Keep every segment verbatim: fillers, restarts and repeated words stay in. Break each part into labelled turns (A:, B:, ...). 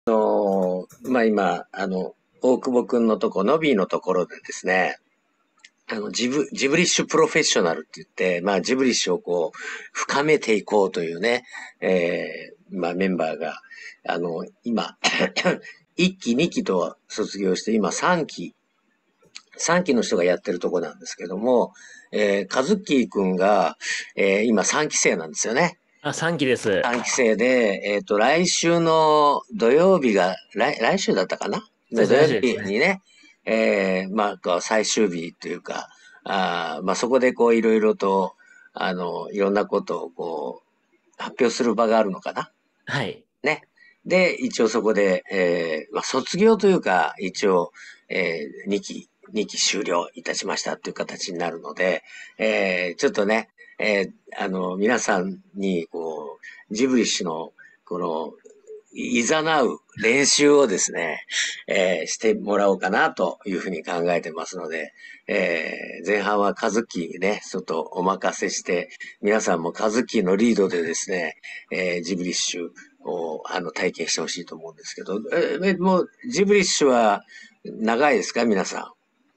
A: のまあ、今、あの、大久保くんのとこ、ノビーのところでですね、あの、ジブ、ジブリッシュプロフェッショナルって言って、まあ、ジブリッシュをこう、深めていこうというね、えー、まあ、メンバーが、あの、今、いっき、にきと卒業して、今さんき、さんきの人がやってるとこなんですけども、えー、カズッキーくんが、えー、今さんき生なんですよね。
B: あ、さんきです。
A: さんき生で、えっと、来週の土曜日が、来、来週だったかな
B: そうですね、
A: の土曜日
B: 来週ですね。
A: にね、えー、まあ、こう最終日というか、あーまあ、そこでこう、いろいろと、あの、いろんなことをこう、発表する場があるのかな
B: はい。
A: ね。で、一応そこで、えー、まあ、卒業というか、一応、えー、にき、にき終了いたしましたという形になるので、えー、ちょっとね、えー、あの、皆さんに、こう、ジブリッシュの、この、いざなう練習をですね、えー、してもらおうかなというふうに考えてますので、えー、前半はカズキにね、ちょっとお任せして、皆さんもカズキのリードでですね、えー、ジブリッシュをあの体験してほしいと思うんですけど、えー、もうジブリッシュは長いですか皆さ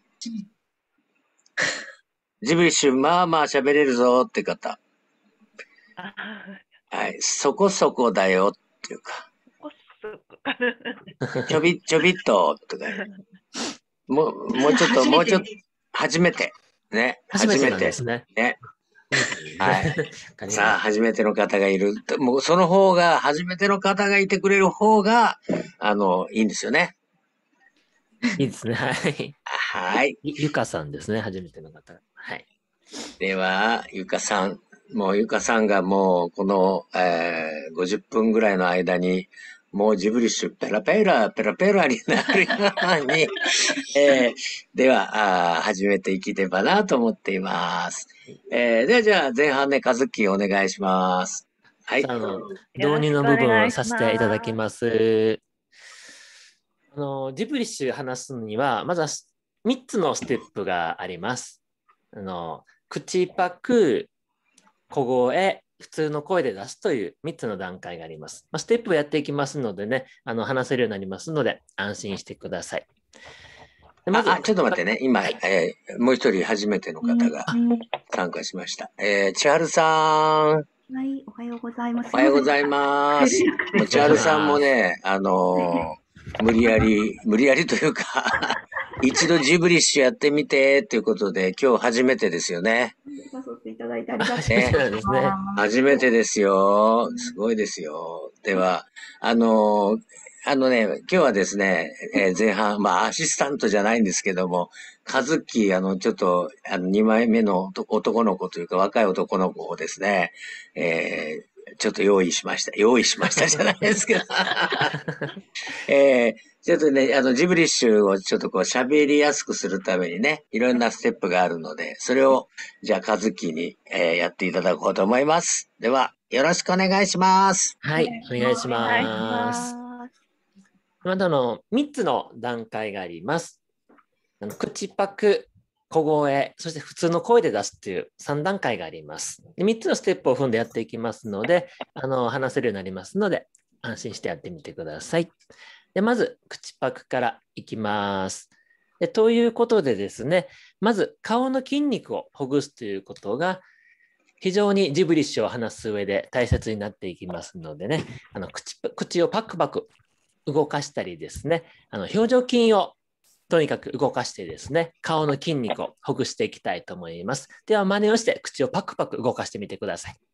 A: ん。ジブリッシュ、まあまあ喋れるぞって方。
C: あ
A: はい、そこそこだよっていうか、
C: こそこ。
A: ちょび、ちょびっととか、もう、もうちょっと、
D: 初めて。
A: もうちょっと、初めて。ね、
B: 初めて
A: 初めて。
B: なんですね。
A: ね。
B: 初めてですね。
A: はい。
B: わかり
A: さあ、
B: まし
A: 初めての方がいる。もう、その方が、初めての方がいてくれる方が、あの、いいんですよね。
B: た。いいですね。はい。
A: はい。
B: ゆゆかさんですね、初めての方。はい。
A: では、ゆかさん。もうゆかさんがもう、この、えー、ごじゅっぷんぐらいの間に、もうジブリッシュペラペラ、ペラペラになるように、えー、では、あー始めていければなと思っています。えー、ではじゃあ前半ね、かずきお願いします。はい。
B: じゃあ、あの、
C: よ
B: 導入
C: ろしくお
B: の部分
C: 願いし
B: させていただき
C: ます。
B: ます。あの、ジブリッシュ話すには、まずはみっつのステップがあります。あの、口パク、小声、普通の声で出すというみっつの段階があります。まあ、ステップをやっていきますのでね、あの話せるようになりますので、安心してください。でまず、
A: あ、あ、ちょっと待ってね。今、
B: はい、
A: えー、もう一人初めての方が参加しました。えー、千春さん。
D: はい、おはようございます。
A: おはようござい
D: すいません。
A: ます。
D: 入れなくて
A: もう
D: すいません。
A: 千春さんも
B: ます。
A: ね、あのー無理やり、無理やりというか一度ジブリッシュやってみてっていうことで、今日初めてですよね。
D: 誘っていただいてありがとう
B: 初めて
A: ね。
D: ござい
B: なんですね。
D: ます。
A: 初めてですよ。すごいですよ。では、あのーあのね、今日はですね、えー前半、まあ、アシスタントじゃないんですけども、カズッキー、あの、ちょっと、あの、にまいめの男男の子というか、若い男の子をですね、えーちょっと用意しました。用意しましたじゃないですけど。えーちょっとね、あの、ジブリッシュをちょっとこう喋りやすくするためにね、いろんなステップがあるので、それを、じゃあ、カズキに、えーやっていただこうと思います。では、よろしくお願いします。
B: はい、お願いし
C: お願いし
B: ます。
C: ます。
B: またのみっつの段階があります。あの口パク、小声、そして普通の声で出すというさん段階があります。でみっつのステップを踏んでやっていきますので、あの話せるようになりますので、安心してやってみてください。でまず、口パクからいきます。でということでですね、まず顔の筋肉をほぐすということが非常にジブリッシュを話す上で大切になっていきますのでね、あの 口, 口をパクパク動かしたりですね、あの表情筋をとにかく動かしてですね、顔の筋肉をほぐしていきたいと思います。では真似をして口をパクパク動かしてみてください。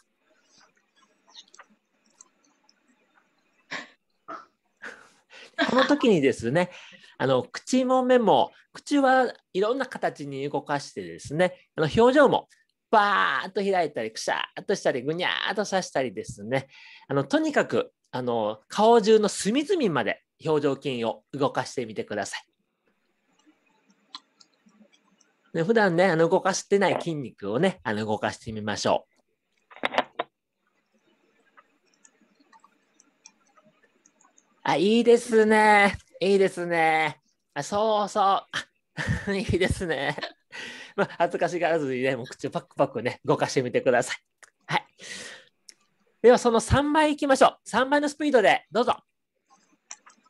B: この時にですね、あの口も目も、口はいろんな形に動かしてですね、あの表情もバーッと開いたり、くしゃーっとしたり、ぐにゃーっとさしたりですね、あのとにかくあの顔中の隅々まで表情筋を動かしてみてください。で普段ね、あの動かしてない筋肉をね、あの動かしてみましょう。あ、いいですね。いいですね。あ、そうそう。いいですね。まあ、恥ずかしがらずにね、もう口をパクパクね、動かしてみてください。はい。では、そのさんばいいきましょう。さんばいのスピードで、どうぞ。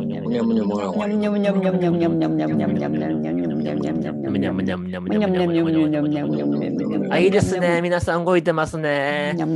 B: あ、いいですね。皆さん動いてますね。はい。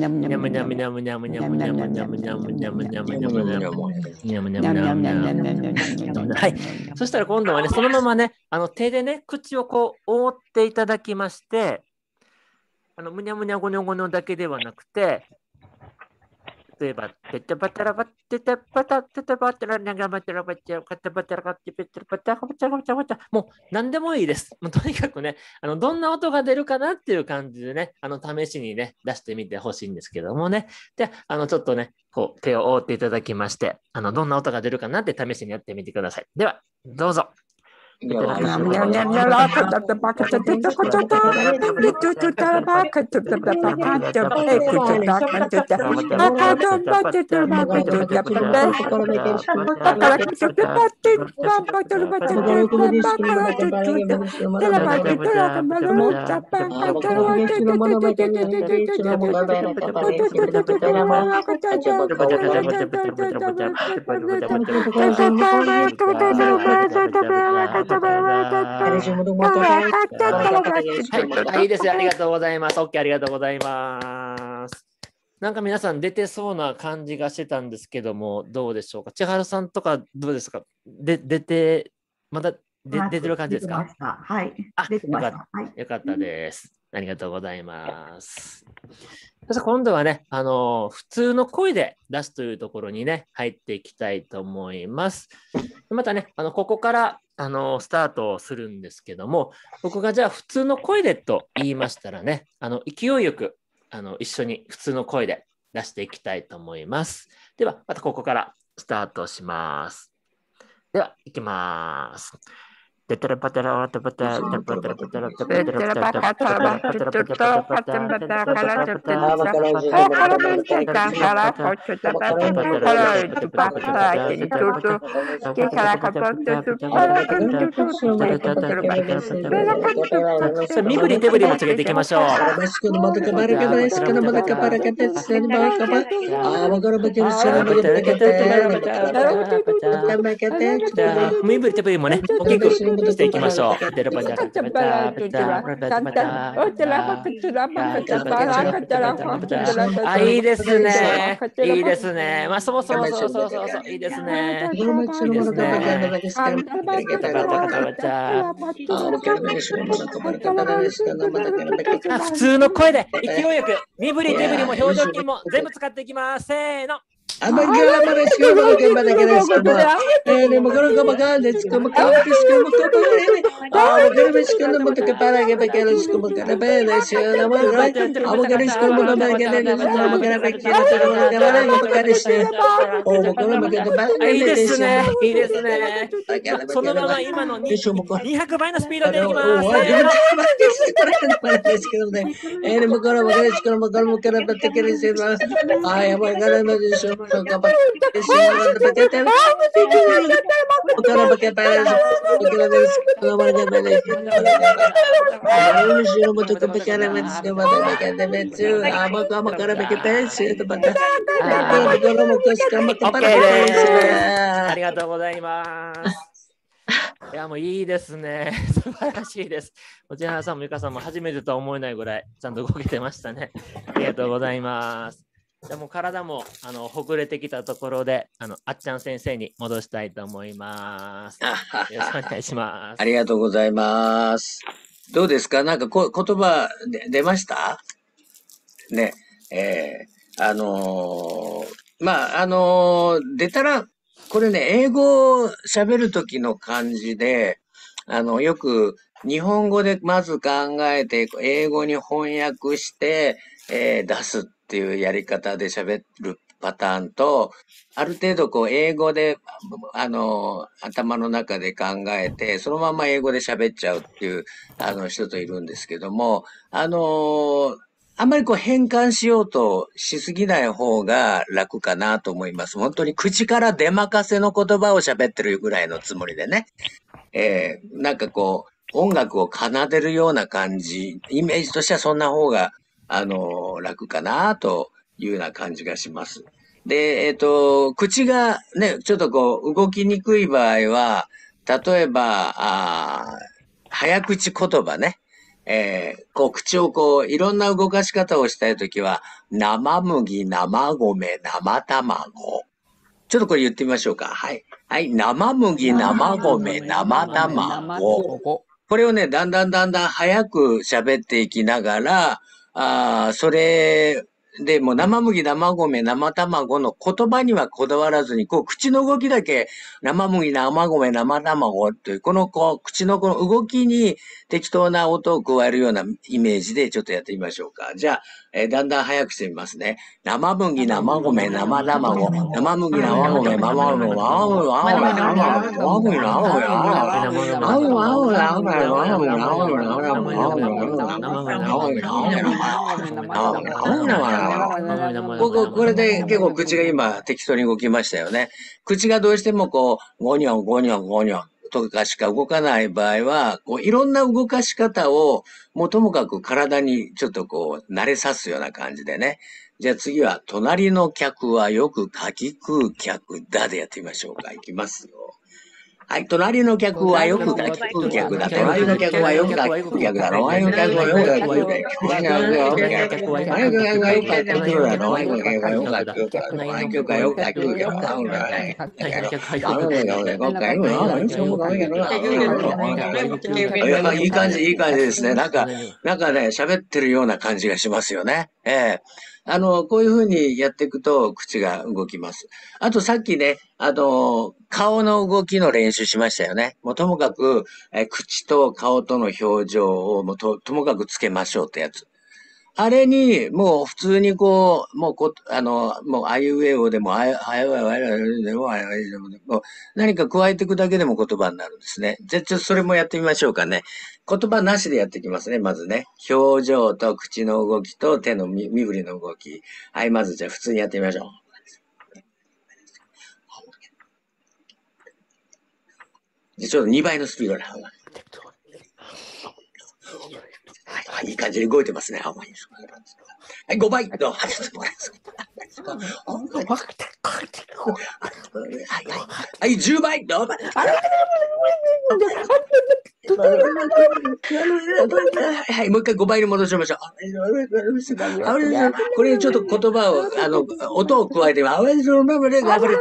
B: そしたら今度はね、そのままね、あの手でね、口をこう覆っていただきまして、あのむにゃむにゃごにょごにょだけではなくて、例えば、ててばたらばっててばたててばたらながばたらばちゃかてばたらかってぺてばたかばちゃかばちゃばちゃ、もう何でもいいです。もうとにかくね、あのどんな音が出るかなっていう感じでね、あの試しにね、出してみてほしいんですけどもね。で、あのちょっとね、こう手を覆っていただきまして、あのどんな音が出るかなって試しにやってみてください。では、どうぞ。はい、いいですよ。ありがとうございます。OK、ありがとうございます。なんか皆さん出てそうな感じがしてたんですけども、どうでしょうか。千春さんとかどうですか。で出て、まだで出てる感じですか。
D: はい。
B: あ、よかった、よかったです。ありがとうございます。そして今度はね、あのー、普通の声で出すというところにね、入っていきたいと思います。またね、あのここからあのスタートをするんですけども、僕がじゃあ普通の声でと言いましたらね、あの勢いよくあの一緒に普通の声で出していきたいと思います。では、またここからスタートします。では、いきます。でたらばたらばたばたばたばたばたばたばたばたばたばたばたば身振り手振りもつけていきましょう。身振り手振りもね、大きくしていきましょう。あ、いいですね。いいですね。まあ、そうそうそうそうそうそう、いいですね。いいですね。普通の声で勢いよく、身振り手振りも表情筋も全部使っていきます。せーの。
A: Abang kala mana sekolah mana ke mana kena sekolah. Eh, ni makara kau makan, ni sekolah makan, ni sekolah makan apa ni? Ah, makara ni sekolah mana ke mana ke mana kena sekolah makan apa ni? Sekolah mana right? Ah, makara sekolah mana mana kena ni sekolah makan apa kena sekolah makan mana ke mana kena sekolah. Oh, makara makan apa?
B: あいいですね。いいですね。
A: Makan
B: そのまま
A: apa?
B: 今のに
A: Ni semua makan.
B: にひゃくばいのスピードでいき
A: Oh,
B: ま
A: oh,
B: す。
A: dia macam sekolah ni. Eh, ni makara makara sekolah makan makan apa kena sekolah. Ah, yang makara ni sekolah makan apa? Bukan pakai panas, bukan ada sekolah macam mana. Ini suruh betul ke pakai panas, sekolah macam pakai panas. Apa kamu kerana pakai panas tempat. Kalau mau ke sekolah tempat panas.
B: ありがとうございます。いや、もういいですね。素晴らしいです。千原さんもゆかさんも初めてとは思えないぐらいちゃんと動けてましたね。ありがとうございます。でも体もあのほぐれてきたところで、あのあっちゃん先生に戻したいと思います。よろしくお願いします。
A: ありがとうございます。どうですか？なんかこ言葉で出ましたね。えー、あのー、まあ、あのー、出たら、これね、英語を喋るときの感じで、あの、よく日本語でまず考えて、英語に翻訳して、えー、出すっていうやり方で喋るパターンと、ある程度こう英語で、あの、頭の中で考えて、そのまま英語で喋っちゃうっていう、あの、人といるんですけども、あの、あんまりこう変換しようとしすぎない方が楽かなと思います。本当に口から出まかせの言葉を喋ってるぐらいのつもりでね。えー、なんかこう、音楽を奏でるような感じ、イメージとしてはそんな方が、あの、楽かなというような感じがします。で、えっと、口がね、ちょっとこう、動きにくい場合は、例えば、あ早口言葉ね。えー、こう、口をこう、いろんな動かし方をしたいときは、生麦、生米、生卵。ちょっとこれ言ってみましょうか。はい。はい。生麦、生米、生卵。これをね、だんだんだんだん早く喋っていきながら、あそれでもう生麦、生米、生卵の言葉にはこだわらずに、こう口の動きだけ生麦、生米、生卵という、このこう口のこの動きに適当な音を加えるようなイメージでちょっとやってみましょうか。じゃあ、えー、だんだん早くしてみますね。生麦、生米、生卵、生麦、生米、生卵、生麦、生麦、ここ、これで結構口が今適当に動きましたよね。口がどうしてもこう、ゴニョン、ゴニョン、ゴニョンとかしか動かない場合は、こういろんな動かし方を、もうともかく体にちょっとこう、慣れさすような感じでね。じゃあ次は、隣の客はよく柿食う客だでやってみましょうか。いきますよ。はい、隣の客はよく柿食う客だ。隣の客はよく柿食う客だ。隣の客はよく柿食う客だ。隣の客はよく柿食う客だ。隣の客はよく柿食う客だ。隣の客はよく柿食う客だ。隣の客はよいい感じ、いい感じですね。なんか、なんかね、喋ってるような感じがしますよね。ええ。あの、こういうふうにやっていくと口が動きます。あとさっきね、あの、顔の動きの練習しましたよね。もうともかく、え口と顔との表情をもうと、ともかくつけましょうってやつ。あれに、もう普通にこう、もうこ、あの、もうあいうえおでも、あいうえおでも、あいうえおでも、何か加えていくだけでも言葉になるんですね。じゃあ、ちょっとそれもやってみましょうかね。言葉なしでやっていきますね、まずね。表情と口の動きと手の身振りの動き。はい、まずじゃあ普通にやってみましょう。じゃあちょっとにばいのスピードで。はい、いい感じに動いてますね。はい、ごばい。はい、はい、じゅうばい。 はい、もう一回ごばいに戻しましょう。これちょっと言葉を、あの、音を加えて、あわれそのままで頑張れ。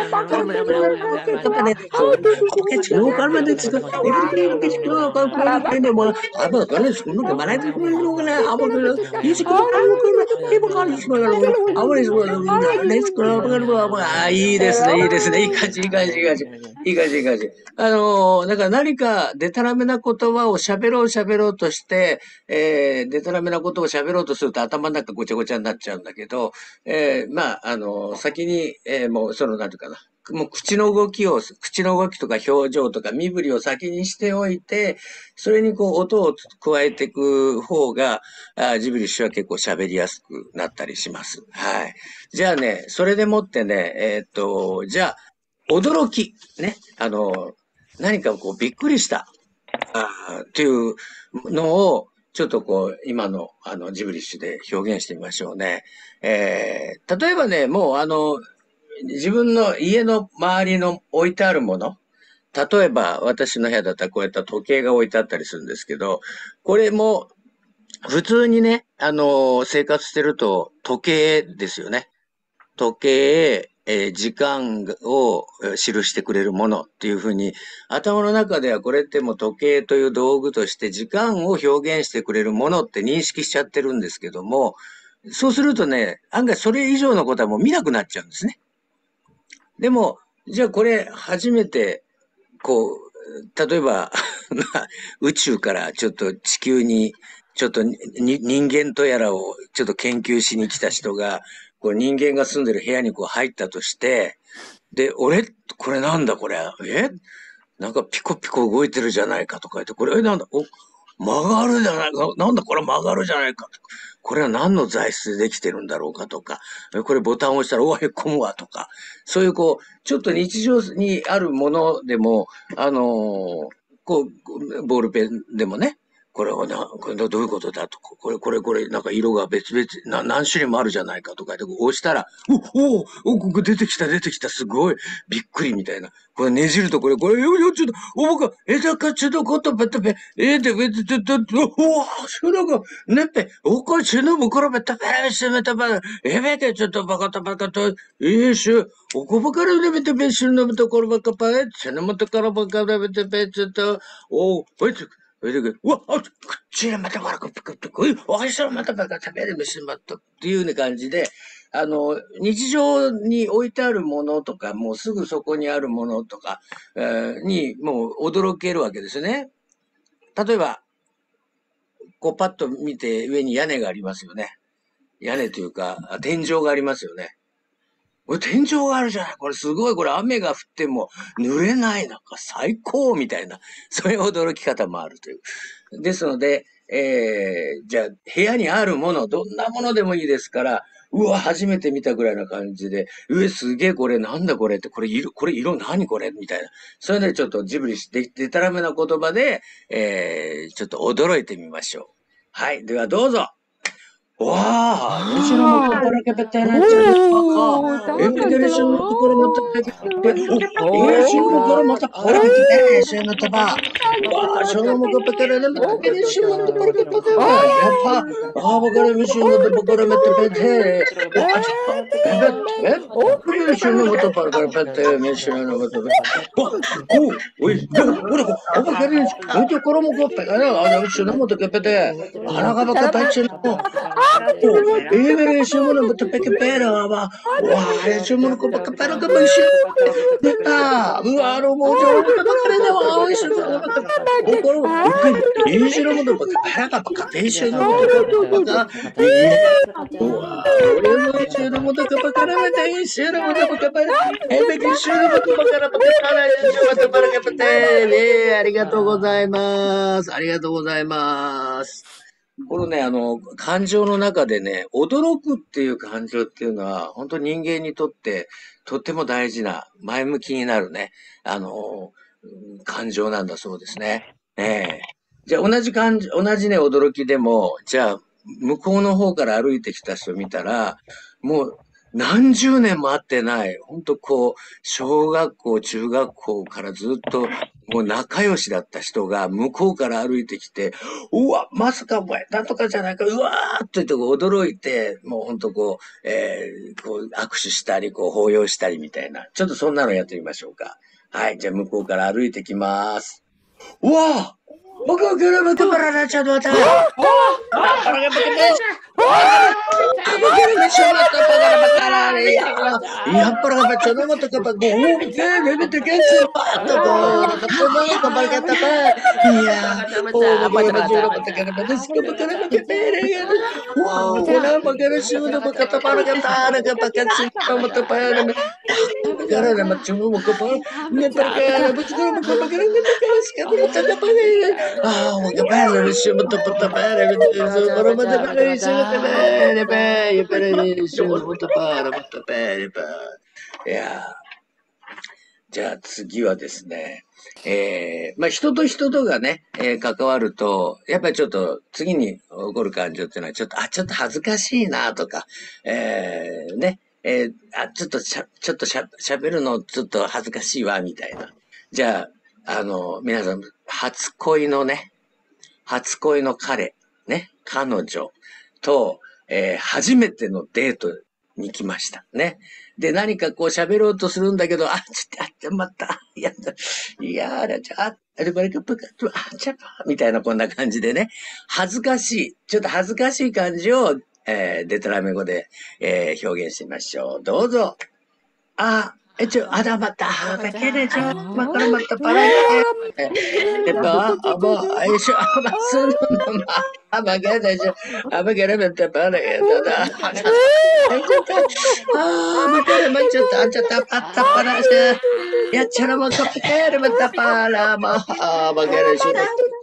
A: あ、いいですね、いいですね。いい感じ、いい感じ、いい感じ。いい感じ、いい感じ。あのー、だから何かデタラメな言葉を喋ろう喋ろうとして、えー、デタラメなことを喋ろうとすると頭の中ごちゃごちゃになっちゃうんだけど、えー、まあ、あのー、先に、えー、もう、その、なんていうかな。もう口の動きを、口の動きとか表情とか身振りを先にしておいて、それにこう音を加えていく方が、あジブリ氏は結構喋りやすくなったりします。はい。じゃあね、それでもってね、えーっと、じゃあ、驚き、ね、あの、何かこうびっくりした、あっていうのを、ちょっとこう、今の、あの、ジブリッシュで表現してみましょうね。えー、例えばね、もうあの、自分の家の周りの置いてあるもの、例えば私の部屋だったらこういった時計が置いてあったりするんですけど、これも普通にね、あの、生活してると時計ですよね。時計、えー時間をえー記してくれるものっていうふうに、頭の中ではこれってもう時計という道具として時間を表現してくれるものって認識しちゃってるんですけども、そうするとね、案外それ以上のことはもう見なくなっちゃうんですね。でも、じゃあこれ初めて、こう、例えば、まあ、宇宙からちょっと地球に、ちょっとに人間とやらをちょっと研究しに来た人が、こう人間が住んでる部屋にこう入ったとして、で、俺、これなんだこれ、えなんかピコピコ動いてるじゃないかとか言って、これ、え、なんだ、お、曲がるじゃないか、なんだこれ曲がるじゃないかとか、これは何の材質でできてるんだろうかとか、えこれボタンを押したら、おわ、へっこむわとか、そういうこう、ちょっと日常にあるものでも、あのーこう、ボールペンでもね、これはな、これどういうことだと、これ、これ、これ、なんか色が別々、な、何種類もあるじゃないかとかで、押したら、お、お、お、ここ出てきた、出てきた、すごい、びっくりみたいな。これねじると、これ、これ、よ、よ、ちょっと、お、僕は、えだかちょっとことべたべ、えで、べ、ちょっと、お、お、しゅのこ、ねっぺ、おこしゅのもころべたべ、しめたべ、えべけ、ちょっとバカたバカと、えしゅ、おこばからねべてべ、しゅのべところばかぱえ、しゅのもとからばかべてべ、ちょっと、お、おいつ、それで、うわ、あ、口にまたバラコピコピコ、おいしそう、またバカ食べるめしまったっていうような感じで、あの、日常に置いてあるものとか、もうすぐそこにあるものとか、えーに、もう驚けるわけですね。例えば、こうパッと見て上に屋根がありますよね。屋根というか、天井がありますよね。これ天井があるじゃない。これすごい。これ雨が降っても濡れない。なんか最高みたいな。そういう驚き方もあるという。ですので、えー、じゃあ部屋にあるもの、どんなものでもいいですから、うわ、初めて見たぐらいな感じで、うえ、すげえこれなんだこれって、これ色、これ色何これみたいな。そういうのでちょっとジブリして、でたらめな言葉で、えー、ちょっと驚いてみましょう。はい。ではどうぞ。わあ、後ろもところけべてなっちゃうか。えめげるしのところもとけべて、お、えしのところもところけべて、しのとば。わあ、しのもこべからね、またけるしのところけべて、やっぱ、あ、ぼからみしのところめてべて、あ、ちょっと、えべ、え、おくりしのもところけべて、めしのもとべて、お、おい、でも、これ、おばかりに、おところもこべから、あの、しのもとけべて、あらがばかべちの、Iedereen is helemaal met de pekkeperen, maar wah, hij is helemaal op de kapellen gebaseerd. Ja, waarom moet je ook de kapellen nou is het? Ook al, is er helemaal op de kapellen gebaseerd. Is er helemaal op de kapellen is er helemaal op de kapellen. En ik is er helemaal op de kapellen is er helemaal op de kapellen. ね、ありがとうございます。ありがとうございます。このね、あの、感情の中でね、驚くっていう感情っていうのは、本当に人間にとって、とっても大事な、前向きになるね、あの、うん感情なんだそうですね。ええ。じゃあ、同じ感じ、同じね、驚きでも、じゃあ、向こうの方から歩いてきた人見たら、もう、 何十年も会ってない、ほんとこう、小学校、中学校からずっと、もう仲良しだった人が向こうから歩いてきて、うわ、まさかお前、なんとかじゃないか、うわーっと言ってこう驚いて、もうほんとこう、えー、こう握手したり、こう抱擁したりみたいな。ちょっとそんなのやってみましょうか。はい、じゃあ向こうから歩いてきます。うわー僕はグルメとパララちゃんの歌。Ah, oh, che bello, riusciamo a toppare, però ma te pare, riusciamo a bene, bene, bene, riusciamo a toppare, molto bene, bene. いやー、じゃあ次はですね、えー、まあ人と人とがね、えー、関わると、やっぱりちょっと次に起こる感情っていうのはちょっと、あ、ちょっと恥ずかしいなとか、えー、ね、えー、あ、ちょっとしゃ、ちょっとしゃ、喋るのちょっと恥ずかしいわ、みたいな。じゃあ、あの、皆さん、初恋のね、初恋の彼、ね、彼女と、えー、初めてのデートに来ました。ね。で、何かこう喋ろうとするんだけど、あ、ちょっと、あ、ちょ、また、いや、いや、あれ、ちょ、あ、あれ、これ、あ、ちょ、みたいなこんな感じでね、恥ずかしい、ちょっと恥ずかしい感じを、えー、デトラメ語で、えー、表現してみましょう。どうぞ。あ、え、ちょ、あだまた、perché c'è ma come molto parlare e poi amo esce ma sono ma magari c'è ma magari mentre parla che da ah magari mangia tanta tapata para se ya c'era ma capire ma tapala ma magari c'è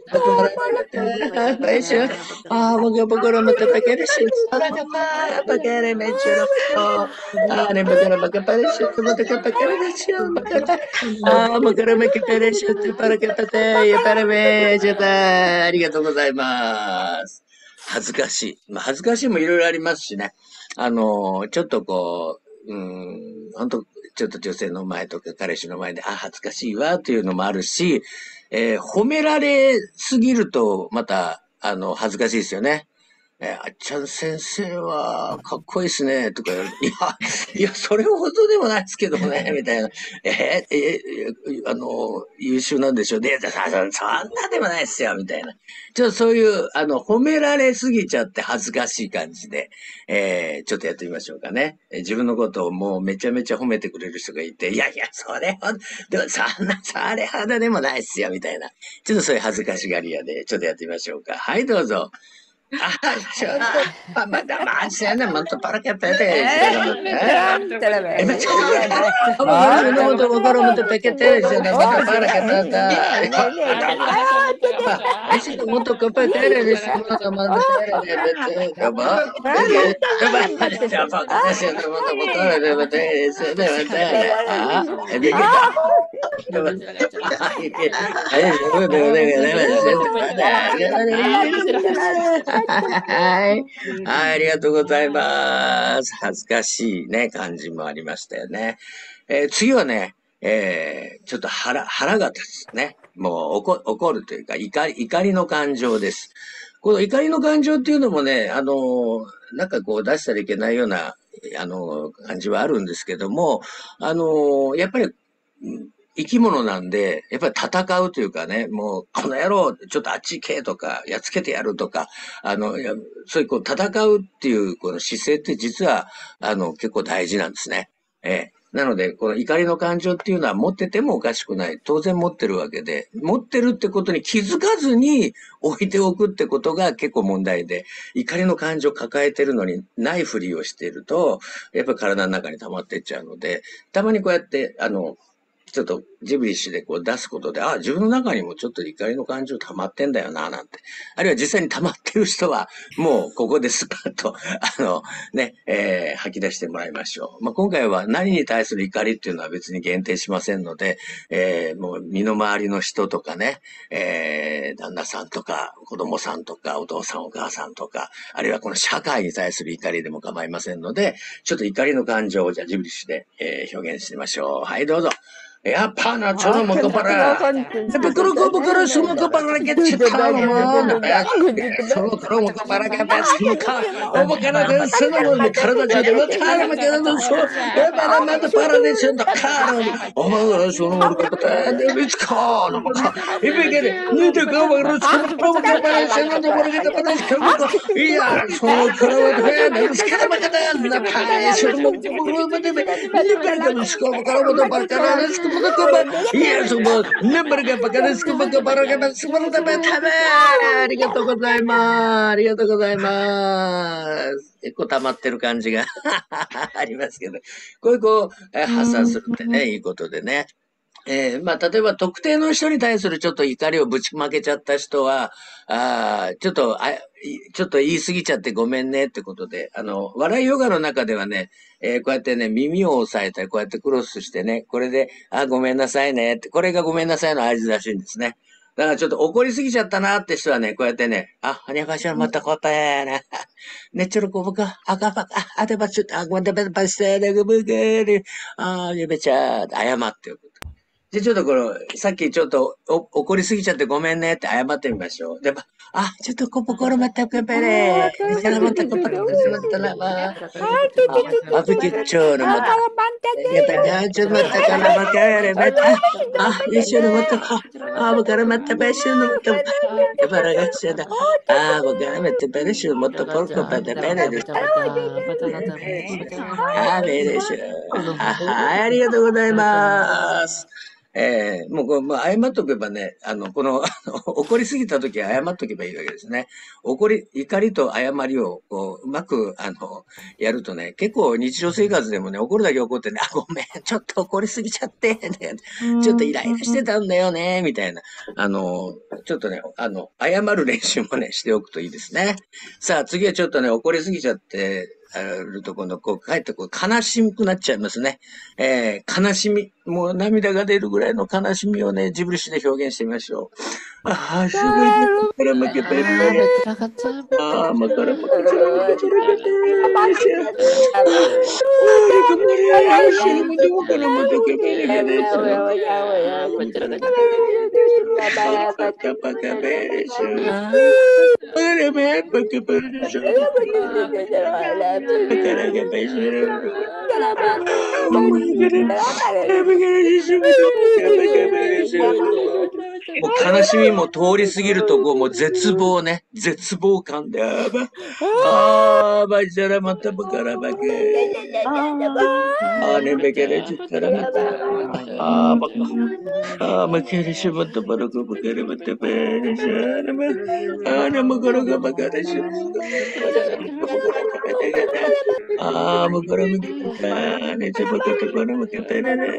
A: esce ah magari magari mentre perché c'è sarà capire magari mentre ah ne magari magari c'èああ、もうこれもけてれしゅってパラケタテ、やパラメージャタありがとうございます。恥ずかしい。まあ、恥ずかしいもいろいろありますしね。あの、ちょっとこう、うん、本当ちょっと女性の前とか彼氏の前で、あ、恥ずかしいわ、というのもあるし、えー、褒められすぎると、また、あの、恥ずかしいですよね。えー、あっちゃん先生は、かっこいいっすね、とか言われて、いや、いや、それほどでもないですけどね、みたいな。えー、えー、あの、優秀なんでしょうね。そそんなでもないっすよ、みたいな。ちょっとそういう、あの、褒められすぎちゃって恥ずかしい感じで、えー、ちょっとやってみましょうかね。えー、自分のことをもうめちゃめちゃ褒めてくれる人がいて、いやいや、それほど、でもそんな、それほどでもないっすよ、みたいな。ちょっとそういう恥ずかしがり屋で、ちょっとやってみましょうか。はい、どうぞ。Ah, cioè, ma, ma, ma se ne molto perché per te e ma ma non molto ancora molto perché te se ne molto fare che tanta e se molto capire di molto molto fare che va ma già fa se ne molto motore deve te se deve te ah e di che adesso deve deve はい。はい、ありがとうございます。恥ずかしいね、感じもありましたよね。えー、次はね、えー、ちょっと腹、腹が立つね。もう怒、怒るというか、怒り、怒りの感情です。この怒りの感情っていうのもね、あのー、なんかこう出したらいけないような、あのー、感じはあるんですけども、あのー、やっぱり、生き物なんで、やっぱり戦うというかね、もう、この野郎、ちょっとあっち行けとか、やっつけてやるとか、あの、そういうこう、戦うっていう、この姿勢って実は、あの、結構大事なんですね。ええ。なので、この怒りの感情っていうのは持っててもおかしくない。当然持ってるわけで、持ってるってことに気づかずに置いておくってことが結構問題で、怒りの感情を抱えてるのにないふりをしていると、やっぱり体の中に溜まってっちゃうので、たまにこうやって、あの、 ちょっとジブリッシュでこう出すことで、あ、自分の中にもちょっと怒りの感情溜まってんだよな、なんて。あるいは実際に溜まってる人は、もうここでスパッと、あの、ね、えー、吐き出してもらいましょう。まあ、今回は何に対する怒りっていうのは別に限定しませんので、えー、もう身の回りの人とかね、えー、旦那さんとか、子供さんとか、お父さんお母さんとか、あるいはこの社会に対する怒りでも構いませんので、ちょっと怒りの感情をじゃあジブリッシュで、えー、表現してみましょう。はい、どうぞ。やっぱな、ちょっともこばら。やっぱこのこぼからそのこばらけちったのもんだ。そのこのこばらけべすのか。おぼからでそのもん体中でわたらまけどそう。やばらまたパラでしんだか。お前はそのもんこばらでみつかのもか。いべけで、にてかばらそのこばらしんのもらけたばらしかもか。いや、そのからはでなすからまかだなパイそのもんこばらでみてかもしかもからもとばからです。いや、そこ、ねばらがばかですかばかばらがばすばらだばたべありがとうございます。ありがとうございます。結構溜まってる感じがありますけど、こういうこう、発散するってね、いいことでね。えー、まあ、例えば特定の人に対するちょっと怒りをぶちまけちゃった人は、あちょっと、あ、ちょっと言い過ぎちゃってごめんねってことで、あの、笑いヨガの中ではね、えー、こうやってね、耳を押さえたり、こうやってクロスしてね、これで、あ、ごめんなさいねって、これがごめんなさいの合図らしいんですね。だからちょっと怒りすぎちゃったなって人はね、こうやってね、あ、はにゃかしらまたことやな。ねちょろこぶか、あかばか、あてばちゅ、あ、ごめんなさい、してね、ぐぶけり、あ、ゆべちゃ、謝っておく。じゃあちょっとこの、さっきちょっとお怒りすぎちゃってごめんねって謝ってみましょう。で、あ、ちょっとこころまたくべれ。じゃあまたこころまたらば。あ、あぶきっちょろまた。やっぱり、あ、ちょっとまたからばかればた。あ、一緒のまたか。あ、ぼからまたべしゅのまた。やっぱりがしゃだ。あ、ぼからまたべしゅのまたポルコパタベレです。あ、べれしゅ。はい、ありがとうございます。ええー、もうこれ、もう謝っとけばね、あの、この、怒りすぎた時は謝っとけばいいわけですね。怒り、怒りと謝りを、こう、うまく、あの、やるとね、結構日常生活でもね、怒るだけ怒ってね、あ、ごめん、ちょっと怒りすぎちゃって、ね、ちょっとイライラしてたんだよね、みたいな。あの、ちょっとね、あの、謝る練習もね、しておくといいですね。さあ、次はちょっとね、怒りすぎちゃって、ると今度、こう、かえってこう、悲しくなっちゃいますね。えー、悲しみ。もう涙が出るぐらいの悲しみをね、ジブリッシュで表現してみましょう。ああ、すごい。からまけてる。ああ、まからまけてる。もう悲しみも通り過ぎるとこう、もう絶望ね。絶望感で、あば、あば、じゃらまたばからばけ。あねべけれちったらまた。あばか。あまけれしまたばらかばかれまたべれしゃらま。あなまからかばかれしゃ。あまからまけた。ねちゃばかたばらまけたらね。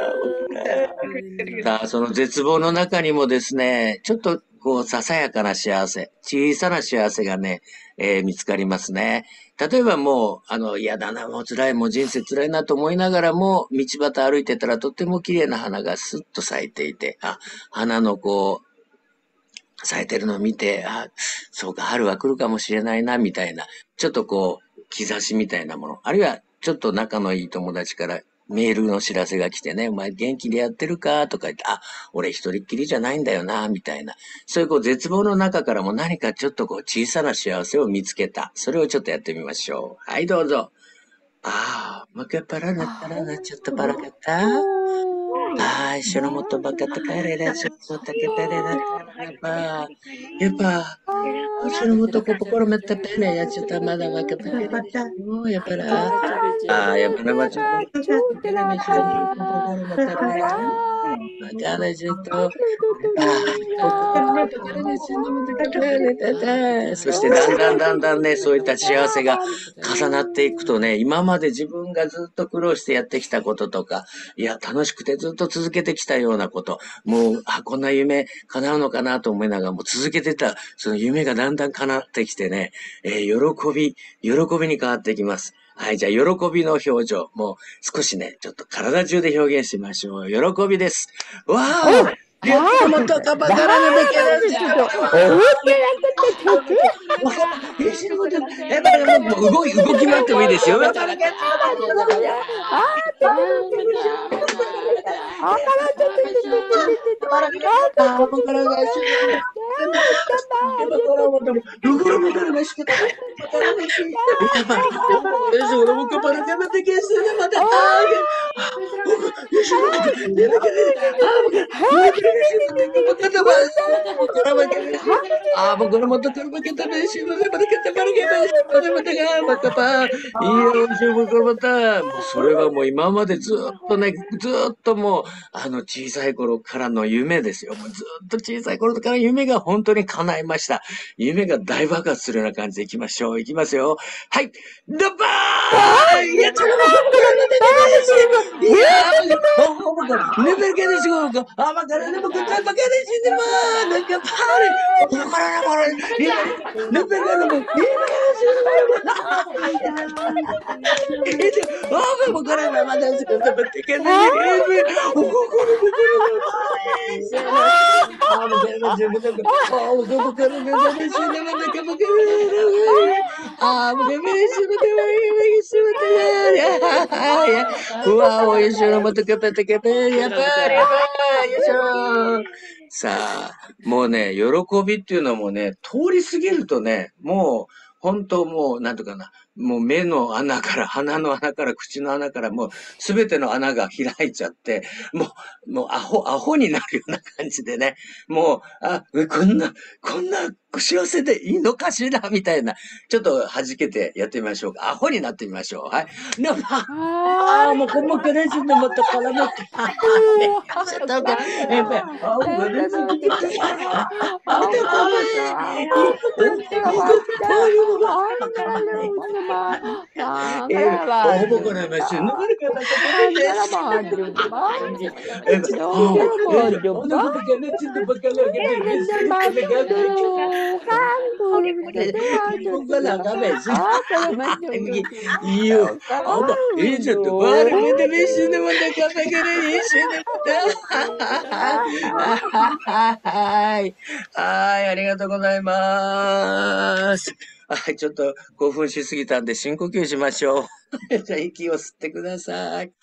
A: さあ、その絶望の中にもですね、ちょっとこう、ささやかな幸せ、小さな幸せがね、えー、見つかりますね。例えばもう、あの、嫌だな、もう辛い、もう人生辛いなと思いながらも、道端歩いてたらとても綺麗な花がスッと咲いていて、あ、花のこう、咲いてるのを見て、あ、そうか、春は来るかもしれないな、みたいな、ちょっとこう、兆しみたいなもの。あるいは、ちょっと仲のいい友達から、メールの知らせが来てね、お前元気でやってるかとか言って、あ、俺一人っきりじゃないんだよな、みたいな。そういうこう絶望の中からも何かちょっとこう小さな幸せを見つけた。それをちょっとやってみましょう。はい、どうぞ。ああ、もう一回パラナパラナ、ちょっとパラカタ。ああ、一緒のもっとバカタカレラ、ちょっとタケタレラ、やっぱ、やっぱ、一緒のもっと心めったペネ、やっちゃったまだバカタカレラ、もうやっぱら、ああ、やっぱらまちょっと、ペネメシラ、心めったペネ。 だからちょっと、ああ、そしてだんだんだんだんね、そういった幸せが重なっていくとね、今まで自分がずっと苦労してやってきたこととか、いや、楽しくてずっと続けてきたようなこと、もう、あ、こんな夢叶うのかなと思いながら、もう続けてた、その夢がだんだん叶ってきてね、えー喜び、喜びに変わってきます。はい、じゃあ、喜びの表情。もう、少しね、ちょっと体中で表現しましょう。喜びです。わーリアットもとかばからなべけなじゃん。もう動い、動き回ってもいいですよ。Ah, pokoknya mau tukar pakai tanah sih, pakai pakai tanah pakai pakai pakai apa? Iya, sih bukan betul. それはもう今までずっとね、ずっともう、あの小さい頃からの夢ですよ。もうずっと小さい頃から夢が本当に叶いました。夢が大爆発するような感じでいきましょう。いきますよ。はい。ドバーンいや、ちょっと待って、いやー、ねべけでしょうか。あ、まからね、僕、たばかでしんでまー。なんか、パーリ。わからな、これ。ねべけでも、ねべけでしんでまー。え、じゃあ、わからない、まだしか食べてけない。えべ、おこころ、あ、もうからな、自分で、あ、おこからね、だめしんでまだかばかで。あ、もうかべしんでまだかばしんでまだか。うわおいしょのもとかぺてけぺやっぱりやっぱりよいしょさあ、もうね、喜びっていうのもね、通り過ぎるとね、もう、本当もう、なんとかな、もう目の穴から、鼻の穴から、口の穴から、もう、すべての穴が開いちゃって、もう、もう、アホ、アホになるような感じでね、もう、あ、こんな、こんな幸せでいいのかしらみたいな、ちょっと弾けてやってみましょうか。アホになってみましょう。はい。なああ、もう、こもくれしんでもっと絡めて。ああ、ね、ちょっとか、やっぱり、あ、もう、れしんでもっと、あ、でも、Oh, bukan nama sini. Mereka tak kataはい。はい、ありがとうございます。はい、ちょっと興奮しすぎたんで深呼吸しましょう。じゃあ息を吸ってください。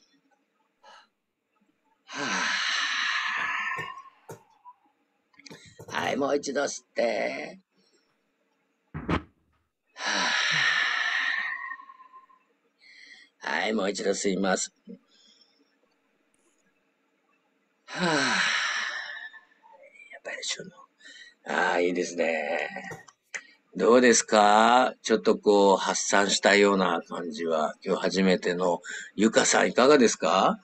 A: はあ、はい、もう一度吸って。はあ、はい、もう一度吸います。はあ、やっぱりしょの。ああ、いいですね。どうですか？ちょっとこう発散したような感じは、今日初めてのゆかさんいかがですか？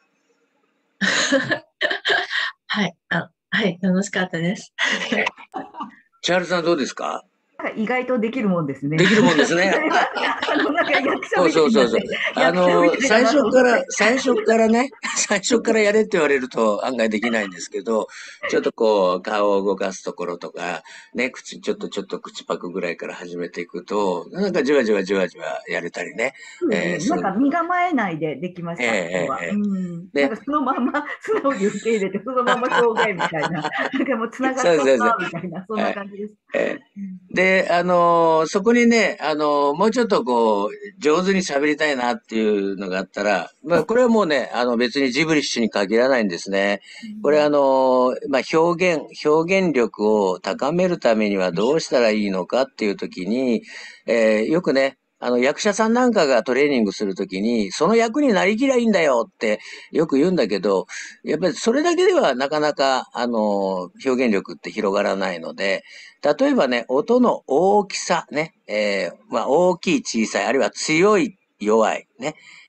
E: はい、あ、はい、楽しかったです。
A: チャールズさんどうですか？
D: 意外とできるもんですね。
A: できるもんですね。
D: あのなんか役者
A: そう
D: みたいうになって
A: そそうそう。あ
D: 役者
A: の、
D: みたい
A: 最
D: だなと思って
A: 初から、最初からね、最初からやれって言われると案外できないんですけど、ちょっとこう、顔を動かすところとか、ね、口、ちょっとちょっと口パクぐらいから始めていくと、なんかじわじわじわじわやれたりね。
D: そうですね。
A: えー、する。
D: なんか身構えないでできまし
A: え
D: た、今日は。
A: えええ
D: うん。なん
A: で、
D: かそのまんま素直に受け入れて、そのまま表現みたいな。なんかもう繋がっちゃっ
A: そうそうそう。
D: たみたいな、そんな感じです。
A: ええ
D: うん
A: で、あのーそこにね、あのーもうちょっとこう、上手に喋りたいなっていうのがあったら、まあ、これはもうね、あの別にジブリッシュに限らないんですね。これあのーまあ、表現、表現力を高めるためにはどうしたらいいのかっていう時に、えーよくね、あの役者さんなんかがトレーニングするときに、その役になりきりゃいいんだよってよく言うんだけど、やっぱりそれだけではなかなか、あの、表現力って広がらないので、例えばね、音の大きさね、えーまあ大きい小さい、あるいは強い弱いね、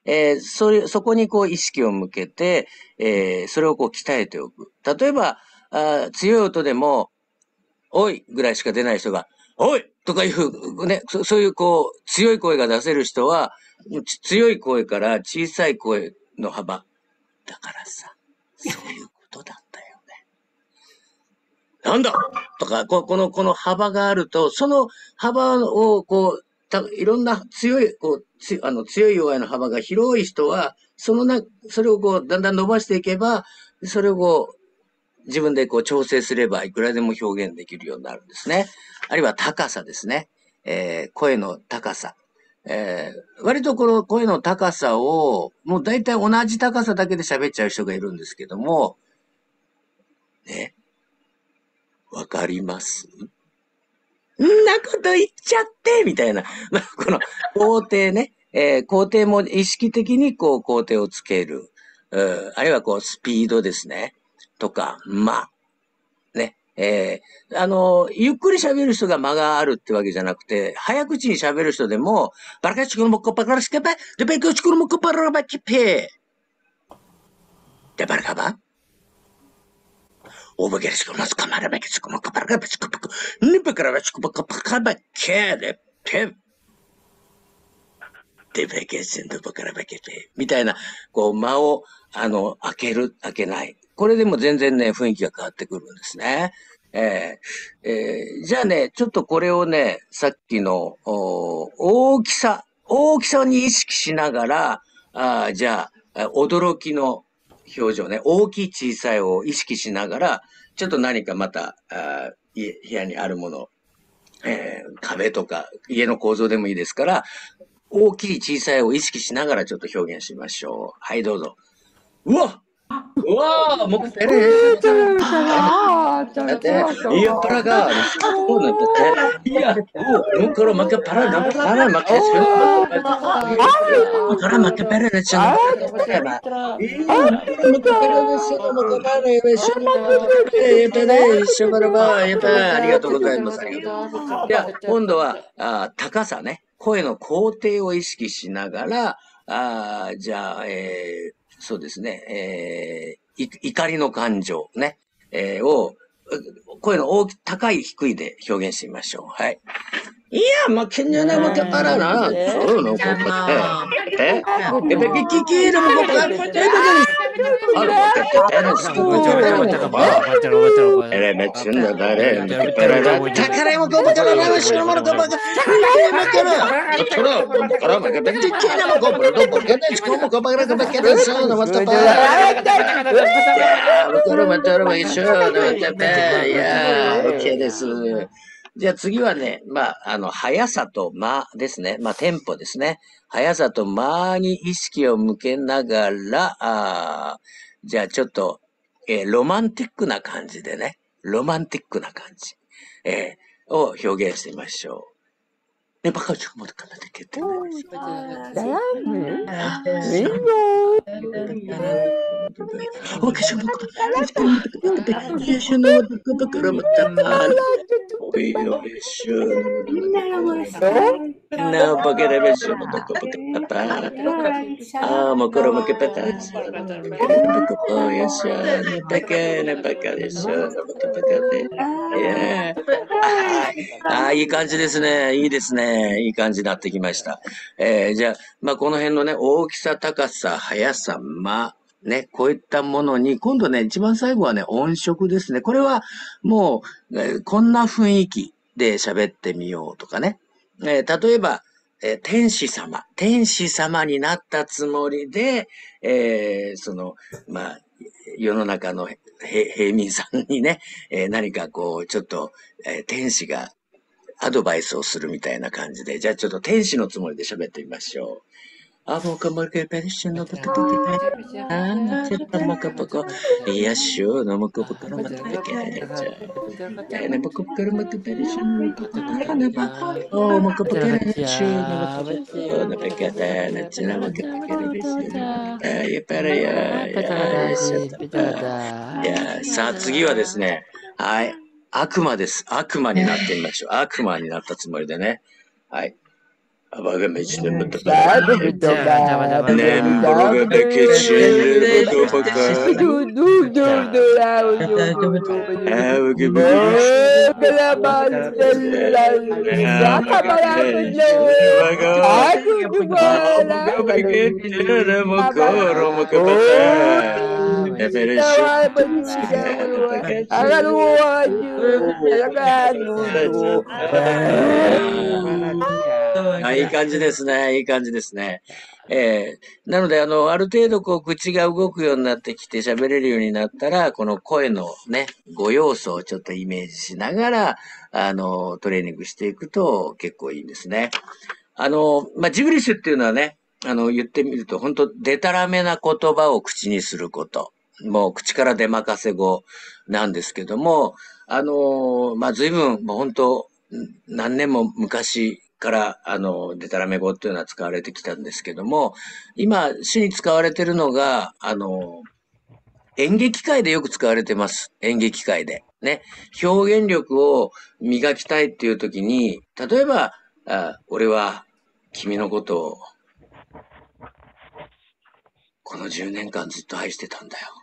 A: えーそれ、そこにこう意識を向けて、えーそれをこう鍛えておく。例えば、あー強い音でも、おいぐらいしか出ない人が、おいとかいう、ね、そそういうこう、強い声が出せる人は、つ強い声から小さい声の幅。だからさ、そういうことだったよね。なんだとか、ここの、この幅があると、その幅を、こう、たいろんな強い、こう、つあの強い弱いの幅が広い人は、そのな、それをこう、だんだん伸ばしていけば、それをこう、自分でこう調整すればいくらでも表現できるようになるんですね。あるいは高さですね。えー声の高さ。えー割とこの声の高さを、もう大体同じ高さだけで喋っちゃう人がいるんですけども、ね、わかりますんなこと言っちゃって、みたいな。まあこの工程ね、えー工程も意識的にこう工程をつける。うんあるいはこうスピードですね。とか、まあ、ね。えーあの、ゆっくり喋る人が間があるってわけじゃなくて、早口に喋る人でも、バラカチクルモコパラスケペ、デベクチクルモコパラバキペデバラカバオーバーゲルスコマスカマラバキスコモコパラバチコパコ、ニベカラバチコパコパカバケデペデベケセンドバカラバケペみたいな、こう、間を、あの、開ける、開けない。これでも全然ね、雰囲気が変わってくるんですね。えーえーじゃあね、ちょっとこれをね、さっきのお大きさ、大きさに意識しながら、あーじゃあ、あ驚きの表情ね、大きい小さいを意識しながら、ちょっと何かまた、あーい部屋にあるもの、えー壁とか家の構造でもいいですから、大きい小さいを意識しながらちょっと表現しましょう。はい、どうぞ。うわうわーもうペレーだって、いや、パラが、そうなんだって。いや、お、もうこれ、まかパラ、なんかパラ、まか、それ、パラ、まかパラ、なちゃん。いや、まかパラですよ、まかパラ、やべ、しょ、まかパラ、やったね、しょばらば、やった、ありがとうございます。ありがとうございます。では、今度は、あ高さね、声の高低を意識しながら、あじゃあ、えー、そうですね、えー、い怒りの感情ね、えー、を、声の大き高い低いで表現してみましょう。はい。いや、まあ、けんじゃなもけparaな。そうの、こって。ええ、べきききのもこぱ、えべきに。あるわけって、えらすこぶちょべもこば。えれめちんだだれ、えらだ、たからもこばからな、しのもこばが、いや、まから、そら、からまけべききなもこば、どこけね、しこもこばからかべけて、そうのまたば。いや、もころまたろも一緒のまたば。いや、オッケーです。じゃあ次はね、まあ、あの、速さと間ですね。まあ、テンポですね。速さと間に意識を向けながら、あじゃあちょっと、えーロマンティックな感じでね。ロマンティックな感じ、えーを表現してみましょう。ね、バカチョコもかなきゃいけない。おかしくもか、いやしゅのもとばからまたば。おいおいしゅなバカラベシュのとこばかたば。あもうこれもけたか。ここよしゃねばかねばかでしょ。ばかばかで。いやああ、いい感じですね。いいですね。いい感じになってきました。えー、じゃあ、まあ、この辺のね、大きさ、高さ、速さ、間、ね、こういったものに、今度ね、一番最後はね、音色ですね。これは、もう、えーこんな雰囲気で喋ってみようとかね。えー例えば、えー天使様、天使様になったつもりで、えーその、まあ、世の中のへ平民さんにね、えー何かこう、ちょっと、えー天使がアドバイスをするみたいな感じで、じゃあちょっと天使のつもりで喋ってみましょう。あ、もうかもけペリッシュのこととけて、あんちょっともかぽこ、いやしゅうのもかぽこのまたべけね、じゃあ、ね、もかぽこのまたペリッシュのこととねば、おもかぽこのしゅうのもかぽこのべけて、ね、ちなもかぽこのべしゅうの、あ、やっぱりや、や、しょっといや、さあ次はですね、はい、悪魔です。悪魔になってみましょう。悪魔になったつもりでね。はい。 バカめちねむと
B: じゃあ、じゃあ、じゃあ、じゃ
A: ねんぼろがべけしねぶとばか。あぶけぶけぶし。あ、いい感じですね。いい感じですね。えー、なので、あの、ある程度、こう、口が動くようになってきて喋れるようになったら、この声のね、ご要素をちょっとイメージしながら、あの、トレーニングしていくと結構いいんですね。あの、まあ、ジブリッシュっていうのはね、あの、言ってみると、本当デタラメな言葉を口にすること。もう、口から出まかせ語なんですけども、あの、まあ、随分、もう本当何年も昔から、あの、デタラメ語っていうのは使われてきたんですけども、今、主に使われてるのが、あの、演劇界でよく使われてます。演劇界で。ね。表現力を磨きたいっていう時に、例えば、あ、俺は君のことを、このじゅうねんかんずっと愛してたんだよ。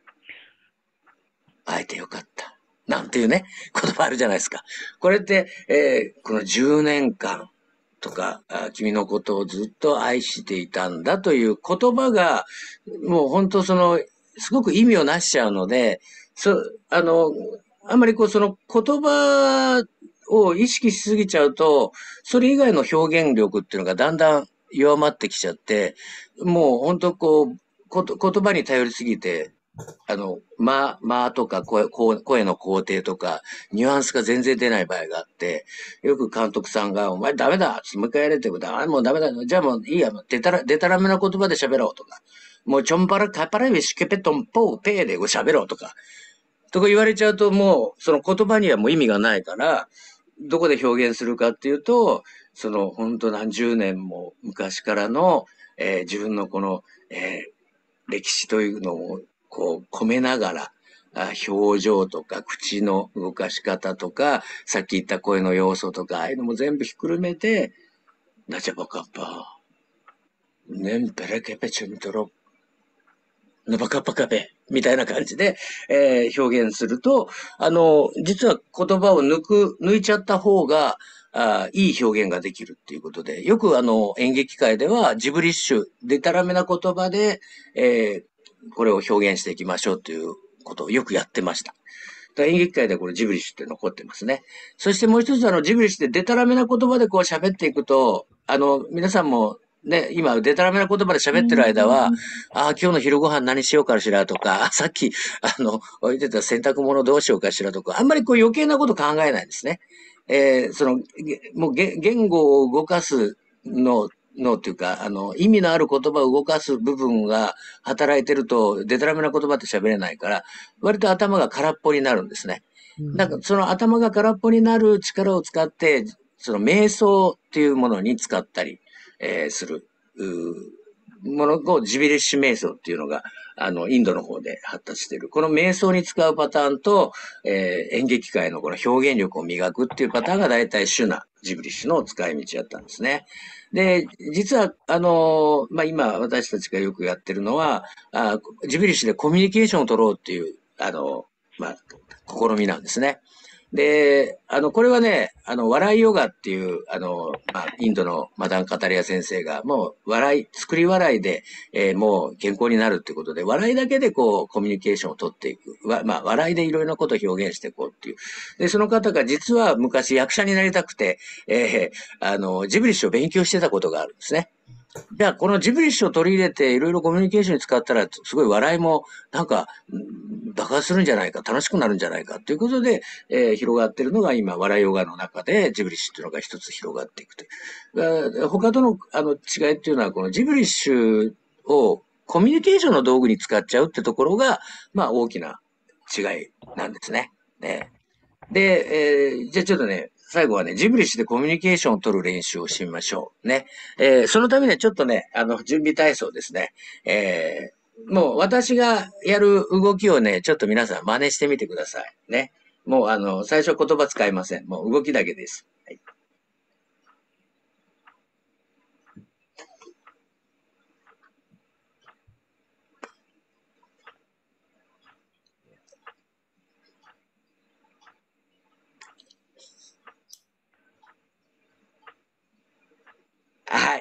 A: 会えてよかった。なんていうね、言葉あるじゃないですか。これって、えー、このじゅうねんかんとか、君のことをずっと愛していたんだという言葉が、もう本当その、すごく意味をなしちゃうので、そ、あの、あんまりこうその言葉を意識しすぎちゃうと、それ以外の表現力っていうのがだんだん弱まってきちゃって、もう本当こう、こと、言葉に頼りすぎて、あの、ま、まとか声、声の工程とか、ニュアンスが全然出ない場合があって、よく監督さんが、お前ダメだもう一回やれってことは、もうダメだじゃあもういいや、でたら、でたらめな言葉で喋ろうとか、もうちょんぱらかぱらびしけぺとんぽうぺーで喋ろうとか、とか言われちゃうともう、その言葉にはもう意味がないから、どこで表現するかっていうと、その本当何十年も昔からの、えー、自分のこの、えー、歴史というのをこう込めながら、あ表情とか口の動かし方とか、さっき言った声の要素とか、ああいうのも全部ひっくるめて、なちゃばかっぱ、ねんぺれけぺちゅんとろ、なばかっぱかべ、みたいな感じで、えー、表現すると、あの、実は言葉を抜く、抜いちゃった方が、あいい表現ができるっていうことで、よくあの、演劇界ではジブリッシュ、でたらめな言葉で、えー、これを表現していきましょうということをよくやってました。演劇界ではこれジブリッシュって残ってますね。そしてもう一つあの、ジブリッシュってでたらめな言葉でこう喋っていくと、あの、皆さんもね、今、でたらめな言葉で喋ってる間は、ああ、今日の昼ご飯何しようかしらとか、さっき、あの、置いてた洗濯物どうしようかしらとか、あんまりこう余計なこと考えないんですね。えー、その、もう言語を動かすの、のっていうか、あの、意味のある言葉を動かす部分が働いてると、でたらめな言葉って喋れないから、割と頭が空っぽになるんですね。だから、その頭が空っぽになる力を使って、その瞑想っていうものに使ったり、えー、する、ものをジビリッシュ瞑想っていうのが、あの、インドの方で発達している。この瞑想に使うパターンと、えー、演劇界のこの表現力を磨くっていうパターンが大体主なジブリッシュの使い道だったんですね。で、実は、あの、まあ、今私たちがよくやってるのは、あジブリッシュでコミュニケーションを取ろうっていう、あの、まあ、試みなんですね。で、あの、これはね、あの、笑いヨガっていう、あの、まあ、インドのマダン・カタリア先生が、もう、笑い、作り笑いで、えー、もう健康になるっていうことで、笑いだけでこう、コミュニケーションを取っていく。わまあ、笑いでいろいろなことを表現していこうっていう。で、その方が実は昔役者になりたくて、えー、あの、ジブリッシュを勉強してたことがあるんですね。じゃあ、このジブリッシュを取り入れて、いろいろコミュニケーションに使ったら、すごい笑いも、なんか、爆発するんじゃないか、楽しくなるんじゃないか、ということで、えー、広がっているのが、今、笑いヨガの中で、ジブリッシュというのが一つ広がっていくという。他との、あの、違いっていうのは、このジブリッシュをコミュニケーションの道具に使っちゃうってところが、まあ、大きな違いなんですね。ねで、えー、じゃあちょっとね、最後はね、ジブリッシュでコミュニケーションを取る練習をしてみましょう。ね。えー、そのためにはちょっとね、あの、準備体操ですね。えー、もう私がやる動きをね、ちょっと皆さん真似してみてください。ね。もうあの、最初言葉使いません。もう動きだけです。はい。 、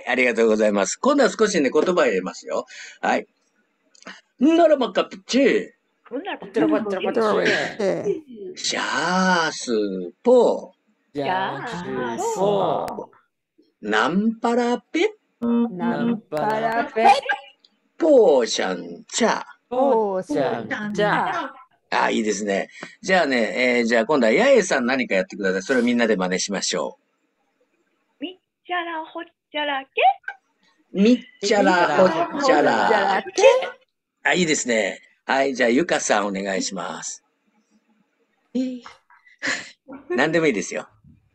A: ありがとうございます。今度は少しね、言葉入れますよ。はい。ならばカプチー。
C: うんなら
B: バテラバテラバテラバテ
A: シャースポ
B: じゃあ、
C: じ
B: 中
C: ゃあ
B: 高。
A: ナンパラペ
B: ナンパラペ。
A: ポーシャンチャ。
B: おーちゃん、じゃあ。
A: あ、いいですね。じゃあね、えーじゃあ今度は八重さん何かやってください。それをみんなで真似しましょ
C: みっちゃらほっちゃらけ。
A: う。みっちゃらほっちゃ
B: じゃ
A: ら
B: ら。
A: あ、いいですね。はい、じゃあゆかさんお願いします。
E: えー
A: 何でもいいですよ。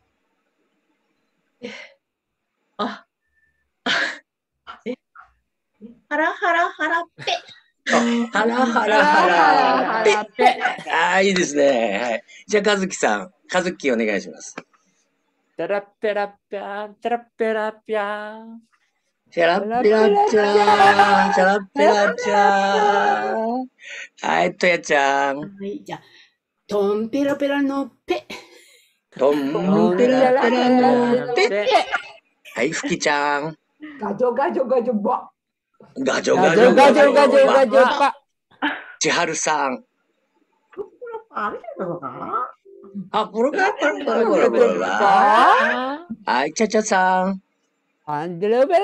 E: あ、あえハラハラハラペ。
A: ハラハラハラペ。あ、いいですね。はい。じゃあかずきさん、かずきお願いします。
B: テラペラピャー、テラペラピャー。
A: シャラッペラちゃー、シャラッペラちゃー。はい、とやちゃん。
F: はい、じゃあ、トンペラペラのペ。
A: トンペラペラのペ。はい、ふきちゃん。
D: ガジョガジョガジョバ。
A: ガジョ
B: ガ
A: ガジョ
B: ジョガジ
A: ガジョガ
B: ョガジョガ
A: ジョガジョ
B: ジョバ。
A: ちはるさん。
D: あれだろうな。
A: あ、これがパラパラパラパラだ。はい、ちゃちゃさん。
B: アンドロベラ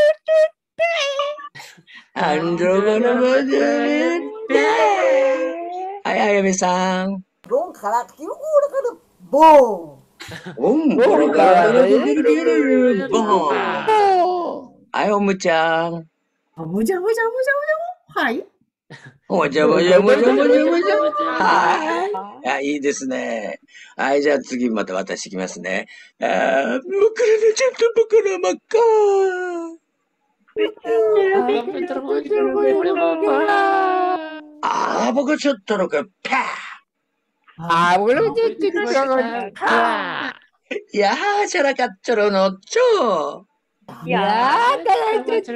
A: アンドロバラバドゥルペ。はい、あやめさん。
G: ロンからキューラからボーン。
A: おん、ボロカラドゥルルルルボーン。はい、おむちゃん。
F: あもじゃもじゃもじゃもじゃも。はい。
A: もじゃもじゃもじゃもじゃもじゃ。はい。あ、いいですね。はい、じゃあ次また私いきますね。あー、僕らのちゃんと僕ら真っ赤。あー、僕ちょっとのか、パ
B: あ、俺もちょっとか
A: ー。いやー、じゃなかっちょろのちょ
C: いや
B: だちょっと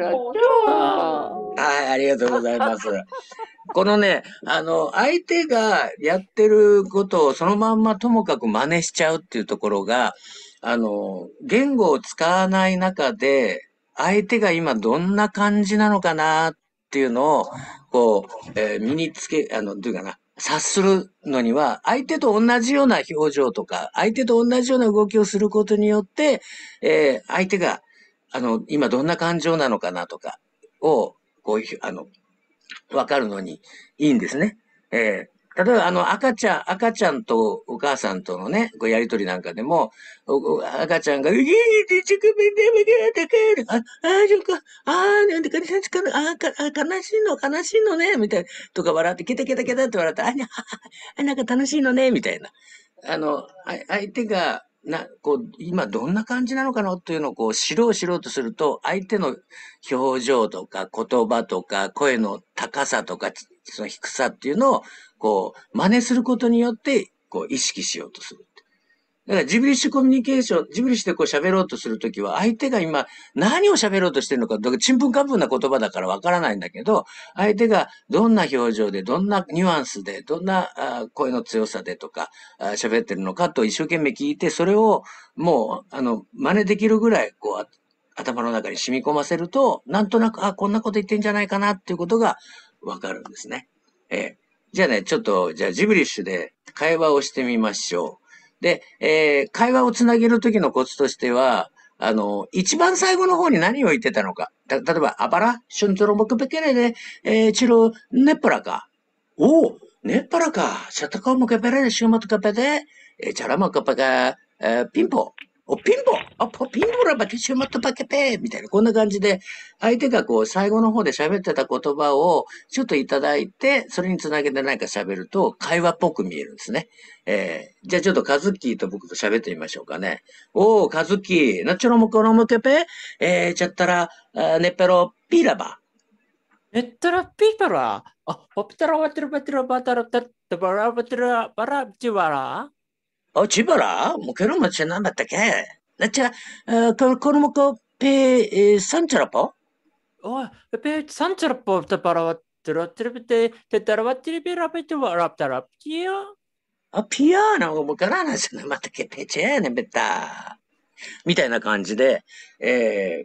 A: はい、ありがとうございます。このね、あの、相手がやってることをそのまんまともかく真似しちゃうっていうところが、あの、言語を使わない中で、相手が今どんな感じなのかなっていうのを、こう、えー身につけ、あの、どういうかな、察するのには、相手と同じような表情とか、相手と同じような動きをすることによって、えー相手が、あの、今どんな感情なのかなとかを、こういう、あの、わかるのにいいんですね。えー例えば、あの、赤ちゃん、赤ちゃんとお母さんとのね、こうやりとりなんかでも、おお赤ちゃんが、うぎーでちくめでめげてける、あ、あ、ちょっと、あー、なんでか、かかあか、あ、悲しいの、悲しいのね、みたいな、とか笑って、ケタケタケタって笑って、あ、にゃははあ、なんか楽しいのね、みたいな。あの、あ相手が、な、こう、今どんな感じなのかなっていうのをこう知ろう知ろうとすると、相手の表情とか言葉とか声の高さとか、その低さっていうのを、こう、真似することによって、こう、意識しようとする。だから、ジブリッシュコミュニケーション、ジブリッシュでこう喋ろうとするときは、相手が今、何を喋ろうとしてるのか、だからちんぷんかんぷんな言葉だからわからないんだけど、相手がどんな表情で、どんなニュアンスで、どんなあ声の強さでとか、あ喋ってるのかと一生懸命聞いて、それをもう、あの、真似できるぐらい、こう、あ頭の中に染み込ませると、なんとなく、あ、こんなこと言ってんじゃないかなっていうことがわかるんですね。ええじゃあね、ちょっと、じゃあジブリッシュで会話をしてみましょう。で、えー会話をつなげるときのコツとしては、あの、一番最後の方に何を言ってたのか。た、例えば、アバラ、シュントロボクペケレレ、えー、チロ、ネッパラか。おお、ネッパラか。シャタコモケペレレ、シューマトカペで、えー、チャラマカパカ、えー、ピンポ。お、ピンポあ、ポ、ピンポラバケシューマトパケペみたいな、こんな感じで、相手がこう、最後の方で喋ってた言葉を、ちょっといただいて、それにつなげて何か喋ると、会話っぽく見えるんですね。えー、じゃあちょっとカズッキーと僕と喋ってみましょうかね。おー、カズッキー、ナチョロモコロモケペえー、ちゃったら、あネペロピーラバ。
B: えったらピーパラ。あ、ポピタラワテラバテラバタラタタバラバテラバラジワラ。
A: お、チバラモケロモチェナンバッタケなっちゃ、あココロモコペえー、サンチャラポ
B: おい、ペペサンチャラポタバラワテラテレベテテタラワテレベラベテワラプタラプティア。
A: あ、ピアノもからなしなまたけペチェーネベタ。みたいな感じで、えー、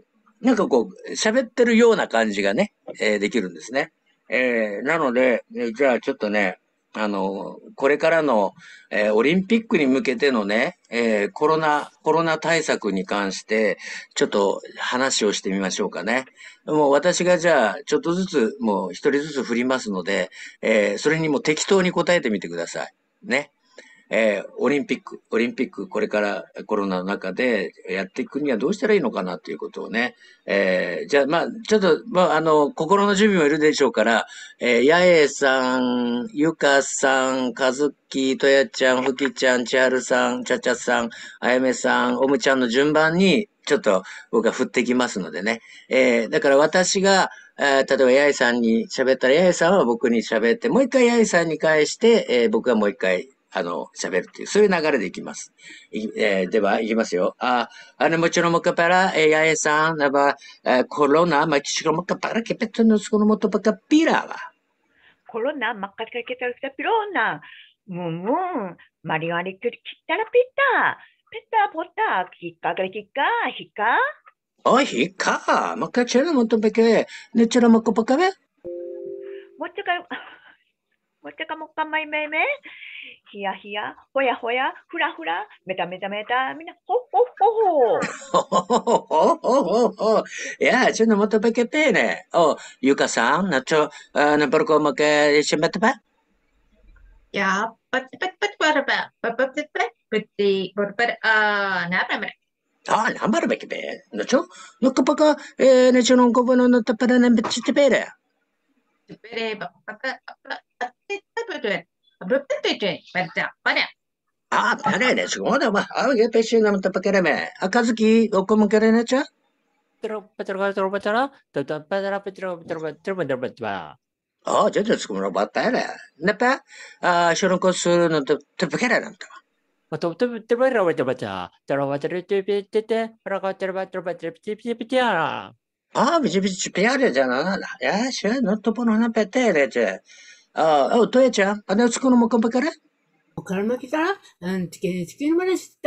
A: なんかこう、喋ってるような感じがね、えーできるんですね。えーなので、えーじゃあちょっとね、あの、これからの、えーオリンピックに向けてのね、えーコロナ、コロナ対策に関して、ちょっと話をしてみましょうかね。もう私がじゃあ、ちょっとずつ、もう一人ずつ振りますので、えーそれにも適当に答えてみてください。ね。えーオリンピック、オリンピック、これからコロナの中でやっていくにはどうしたらいいのかなということをね、えーじゃあ、まあ、ちょっと、まあ、あの、心の準備もいるでしょうから、えー、八重さん、ゆかさん、かずき、とやちゃん、ふきちゃん、ちはるさん、ちゃちゃさん、あやめさん、おむちゃんの順番に、ちょっと僕が振ってきますのでね。えーだから私が、えー例えば、八重さんに喋ったら、八重さんは僕に喋って、もう一回八重さんに返して、えー僕がもう一回、あの、喋るっていう、そういう流れでいきます。いえーでは、いきますよ。あ、ano mo siya mo kapara, eh, ay sa, na ba, eh, corona, makikisiro mo kapara, kipet no suno mo to pagkapira ba?
C: コロナ、真っ赤けたらピローナ。ムンムン、マリワリクリキッタラピタ。ペタポタ、キッカガリキッカ、ヒカ。
A: Oh, hika, makachira mo to pagka, nechira mo kapakabe?
C: もっちゃか、もっちゃかもっかまいめいめ。ヒヤヒヤ、ほやほや、ふらふら、メタメタメタ、みんな、ほっほっほほ。
A: Oh, oh, oh, oh. Yeah, sino mo to pagkapene? Oh, Yuka-san, nacho, uh, nabarko magka-shimet ba?
E: いやー、パッパッパッパッパッパッパッパッパッパッティパッパッあー、なばらばら。
A: Ah, nambar ba kibe? Nacho, nakapaka, eh, nacho nung kubo no tapara ng bitchitibere.
E: ペレバパパパパテタプルパプテテパタパラ。
A: Ah, pare, let's go na ba? Ah, okay, pesyo naman to pagkarame. Akazuki, o kumagkara na siya?
B: Pero, pero, pero, pero, pero, pero, pero, pero, pero, pero, pero,
A: Oh, dyan, let's go na ba? Pare. Napa, ah, sure ko suru no to pagkara na to.
B: まあ、と、と、と、ばらばらばちゃ、とらばたるてぺてて、らかてらばたらばたらぴてぴてぴてやら。
A: Ah, bici bici piyare dyan na. Ya, siya, no to po na petere dyan. Ah, oh, to ya siya. Ano, tsuko no mo kumpagkara?
F: おからまきたら、うん、つけ、つけるまでした、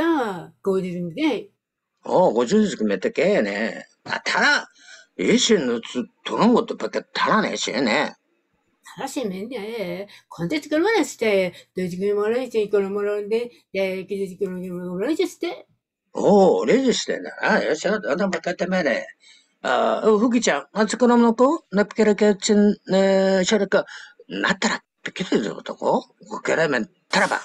F: ごじるんで、
A: Oh, go dyan, tsuko me teke ne. Ah, tara. Ishin no tsu, tono mo to pagka tara ne siya ne.
F: たらしめんで、こんでつけるまでして、で、つけるまでして、このもので、で、きでつけるまでして、
A: Oh, readyしてんだな。よし、あとまたてめれ。あ、ふきちゃん、あつこののこ、なっけらけちん、ね、しゃれか、なったら、ぴけてるとこ、こけらめん、たらば。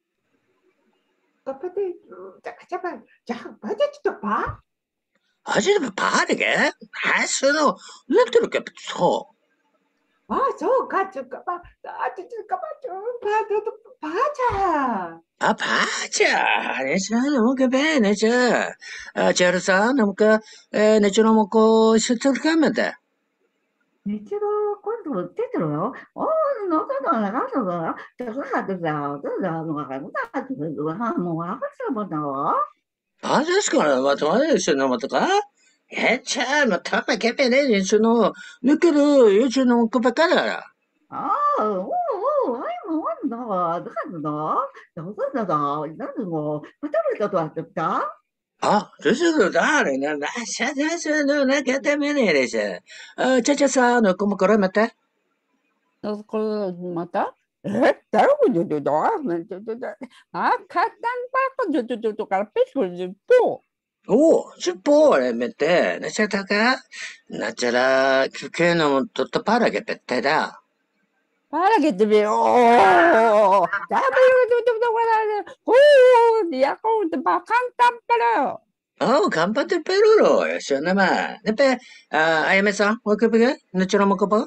D: Kapatid, tsaka tsaka, tsaka ba dito pa?
A: あじでもパーでけはその、なってるけ、そう。
D: Ah, so, ka, tsaka pa, ah, tsaka pa, pa, pa, pa,
A: あ、パーちゃー、ねちゃんのもけべ、ねちゃー。あ、ちゃるさん、なんか、えー、ねちゃのもこ、しゅつるかめて。
D: 日が今度売ってたよ。ああ、なんだなんだなんだ。だからだ、だからもうあれだってもう赤ちゃんもだわ。
A: あ、ですから、またまでしょ、のもとか。え、ちゃー、またまけべね、ねちゃの、抜ける、ゆちのこばかだから。
D: ああ、おうおう、あいもんだわ。だからだ。だからだ。なんでもう、またべたとあってた。
A: あ、ですよ、だれな、な、しゃ、だしゃ、の、な、かためねえでしゃ。あ、ちゃちゃさ、の、こもこれまた。
F: これ、またえ、誰が出てたあ、かったんばこ出てたから、ペスコでと。
A: おう、じゅっぽうれめて、なちゃたかなちゃら、きゅけのもとっとぱらけぺってだ。
F: Para que te veo. Oh, dame yo te voy Oh, dia ko te bakan tampara.
A: おう、頑張ってぺるろ。よしょ、なま。ねぺ、あ、あやめさん、わけぺけなちゃらもこば。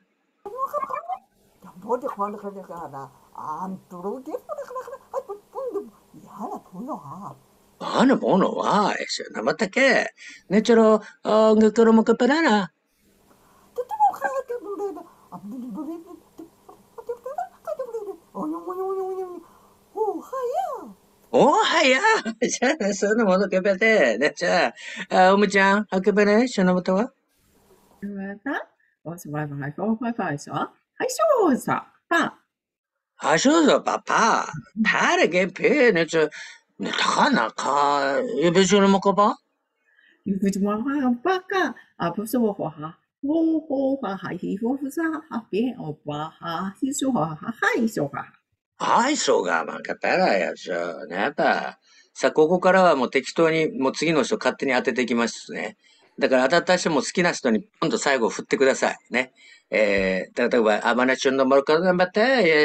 G: Bode kwanda kada kada. Am turu ge kada kada kada. Ay pundu. Yana puno ha.
A: あのものは、よしょ、なまたけ。ねちゃら、あ、がくろもこぺらな。
G: Tete mo kaya ke bude da. Am bude bude. Oh, yo yo yo yo. Oh, haya.
A: おはや。じゃあ、そのものけぺて。ねちゃあ、おむちゃん、あけぺね、しょなもとは。
F: Vad så var det för vad för så? Hej så så. Pa.
A: あ、そうそう、パパ。パレゲペねちょ、ね、たかなか、えべしょのもこば。
H: 你不怎么话巴嘎啊？不是我话哈，我我话哈，伊我不是哈别我巴哈，伊说话哈哈，伊说话。
A: はい、そうが、まあ、かたらやじゃあ、ね、やっぱ、さあ、ここからはもう適当に、もう次の人勝手に当てていきますね。だから当たった人も好きな人にポンと最後振ってください。ね。えー、例えば、アマナチュンのモルカル頑張って、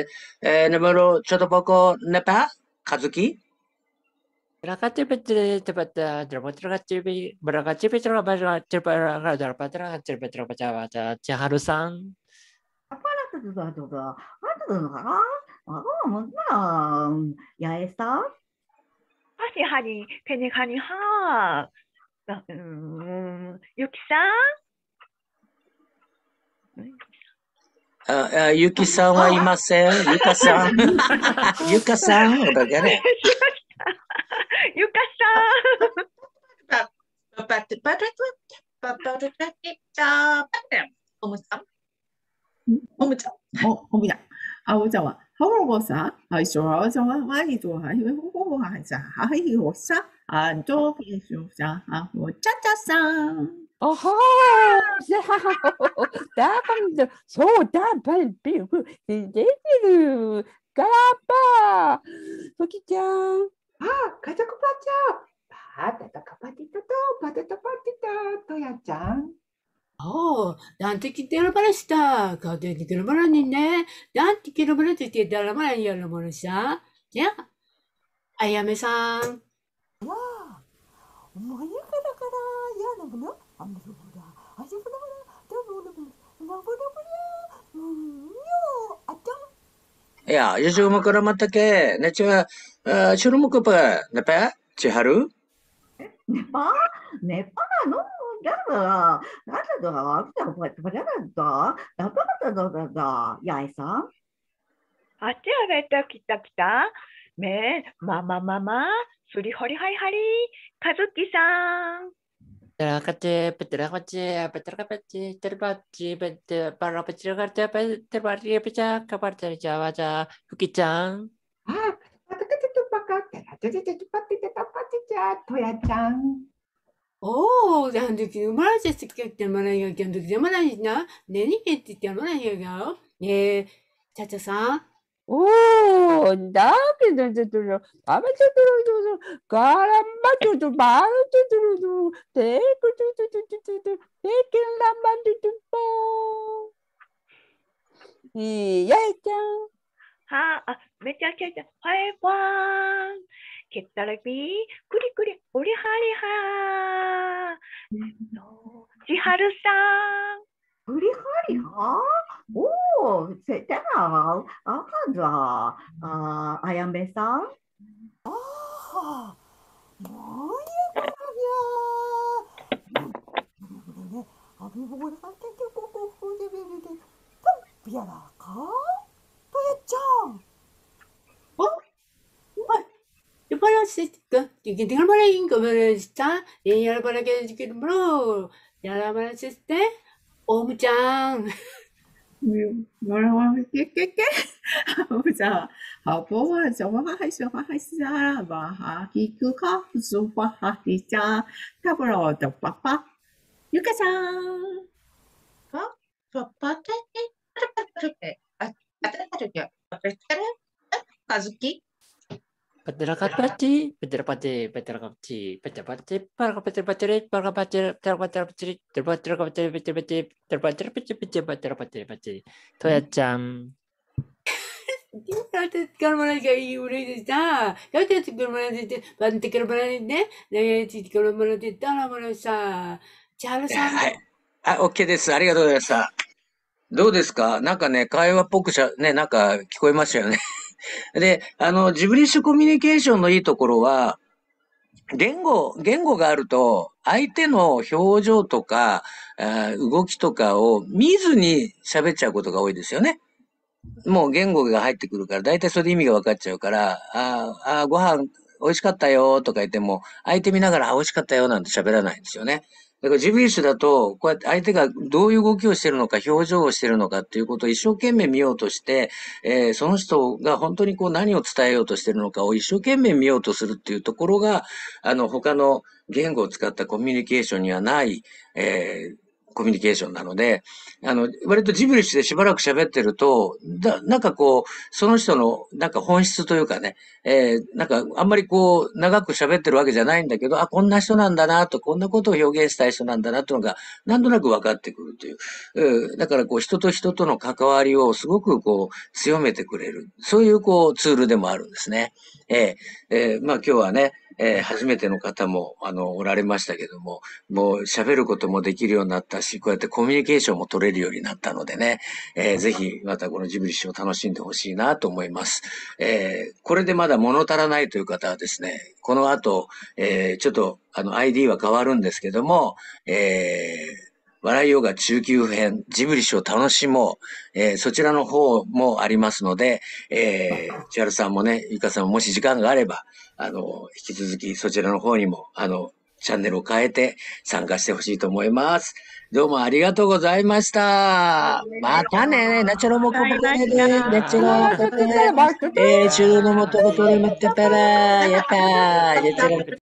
A: えー、ヌメロ、ちょっと僕、ネパカズキ
B: Berangkat cepet cepet cepet cepet berangkat cepet cepet berangkat cepet berangkat cepet cepet cepet cepet Ciharusan.
D: Apa lah tu tu tu tu? Apa tu tu kan? Oh, mana? Ya Esa?
C: 하니 하니 페니 하니 하. 음, 유키상?
A: あ、あ、ゆきさんはいません。ゆかさん。ゆかさんだけね。
C: 유카상.
E: 오무짱.
H: 我们讲，我我们讲啊，我讲话，好我啥？啊，说我讲话，我一做还因为我我还啥？还有我啥？啊，多别说啥啊，我喳喳上。
F: 어허, 나감도 소다발비고 이제는 까빠 소기짱.
G: 아, 가자고 빠져. 바다다 가파티토도 바다다 파티토 토야짱.
I: 어, 나한테 기대를 바랬다. 가도 기대를 바랐네. 나한테 기대를 바랬을 때 달라 말이야, 뭐랬어? 야, 아야메상.
G: 와, 뭐야 가라 가라. 야, 나 뭐야? 안 물어보라. 아직 물어보라. 너 물어보라. 나 물어보라. 음요, 아짱.
A: 야, 요즘 그럼 어떻게? 내 저, 어, 주로 먹고 봐. 내 봐? 지하루?
D: 네파? 네파나 너? 나가 나가 나가 나가 나가 나가 나가 Ya Esa?
C: あちあべたきたきた。め、まままま、すりほりはいはり、かずきさん。
B: Berangkat cepet berangkat cepet berangkat cepet cepet berangkat cepet terbaik pecah kabar dari Jawa Jawa Yuki-chan.
G: 아, 바다까지도 바깥에 아저저저 파티토 파티토 토야짱.
I: 오, 나한테 기대를 바랬을 때 말이야, 기대를 바랬나? 내니 기대 말이야, 예, 차차상.
F: 오, 나게 들어. 아마도 들어도 가람마도 마루도 들어도 대구두두두두두 대길람만두두 뽕. 이 야짱.
C: はあ、あ、めちゃくちゃ、はいわーん。けったらび、くりくり、おりはりはー。ちはるさん。
D: Huri-hari ha? Oh, setelah ada uh, ayam besar.
G: 아, 뭐야 그러냐? 그러네. 아비 보고 살때 꼬꼬꼬 꼬제베베게 좀 비아라까? 토야짱.
I: 어? 바랬을 때 기대를 바랬는 거 말했다. 얘를 바라게 기대를 바로. 야라 바랬을 때 오무짱.
H: 뭐라고 깨깨깨? 보자. 하보와 저와 하이쇼와 하이샤 마하 기쿠카 수파 하이자 타브로 덕빠빠 유카상.
E: 가즈키.
B: Berangkat pasti berangkat pasti berangkat pasti berangkat pasti berangkat pasti berangkat pasti berangkat pasti berangkat pasti berangkat pasti berangkat pasti 토야짱.
I: 나한테 그런 말하니까 이 우리 진짜 나한테 그런 말하는데 나한테 그런 말하는데 내가 진짜 그런 말하는데 따라 말했어. 잘했어.
A: はい。はい、OK です。ありがとうございました。どうですか？なんかね、会話っぽくしゃ、ね、なんか聞こえましたよね。で、あの、ジブリッシュコミュニケーションのいいところは、言語、言語があると、相手の表情とか、あー動きとかを見ずに喋っちゃうことが多いですよね。もう言語が入ってくるから、だいたいそれで意味が分かっちゃうから、あーあー、ご飯美味しかったよとか言っても、相手見ながら、あ、美味しかったよなんて喋らないんですよね。だからジブリッシュだと、こうやって相手がどういう動きをしてるのか、表情をしてるのかっていうことを一生懸命見ようとして、えーその人が本当にこう何を伝えようとしてるのかを一生懸命見ようとするっていうところが、あの、他の言語を使ったコミュニケーションにはない、えーコミュニケーションなので、あの、割とジブリッシュでしばらく喋ってると、だ、なんかこう、その人の、なんか本質というかね、えーなんかあんまりこう、長く喋ってるわけじゃないんだけど、あ、こんな人なんだなと、こんなことを表現したい人なんだなというのが、なんとなく分かってくるという。うんだからこう、人と人との関わりをすごくこう、強めてくれる。そういうこう、ツールでもあるんですね。えーえーまあ今日はね、えー初めての方も、あの、おられましたけども、もう喋ることもできるようになったし、こうやってコミュニケーションも取れるようになったのでね、えーぜひまたこのジブリッシュを楽しんでほしいなと思います。えーこれでまだ物足らないという方はですね、この後、えーちょっとあの アイディー は変わるんですけども、えー笑いヨガ中級編、ジブリッシュを楽しもう、えーそちらの方もありますので、えー、千春さんもね、ゆかさんももし時間があれば、あの、引き続きそちらの方にも、あの、チャンネルを変えて参加してほしいと思います。どうもありがとうございました。またね、ナチュラルモコポコレで、ナチュラルモコポコレ、えー、シューのもとこトレメってたら、やったー、やったー。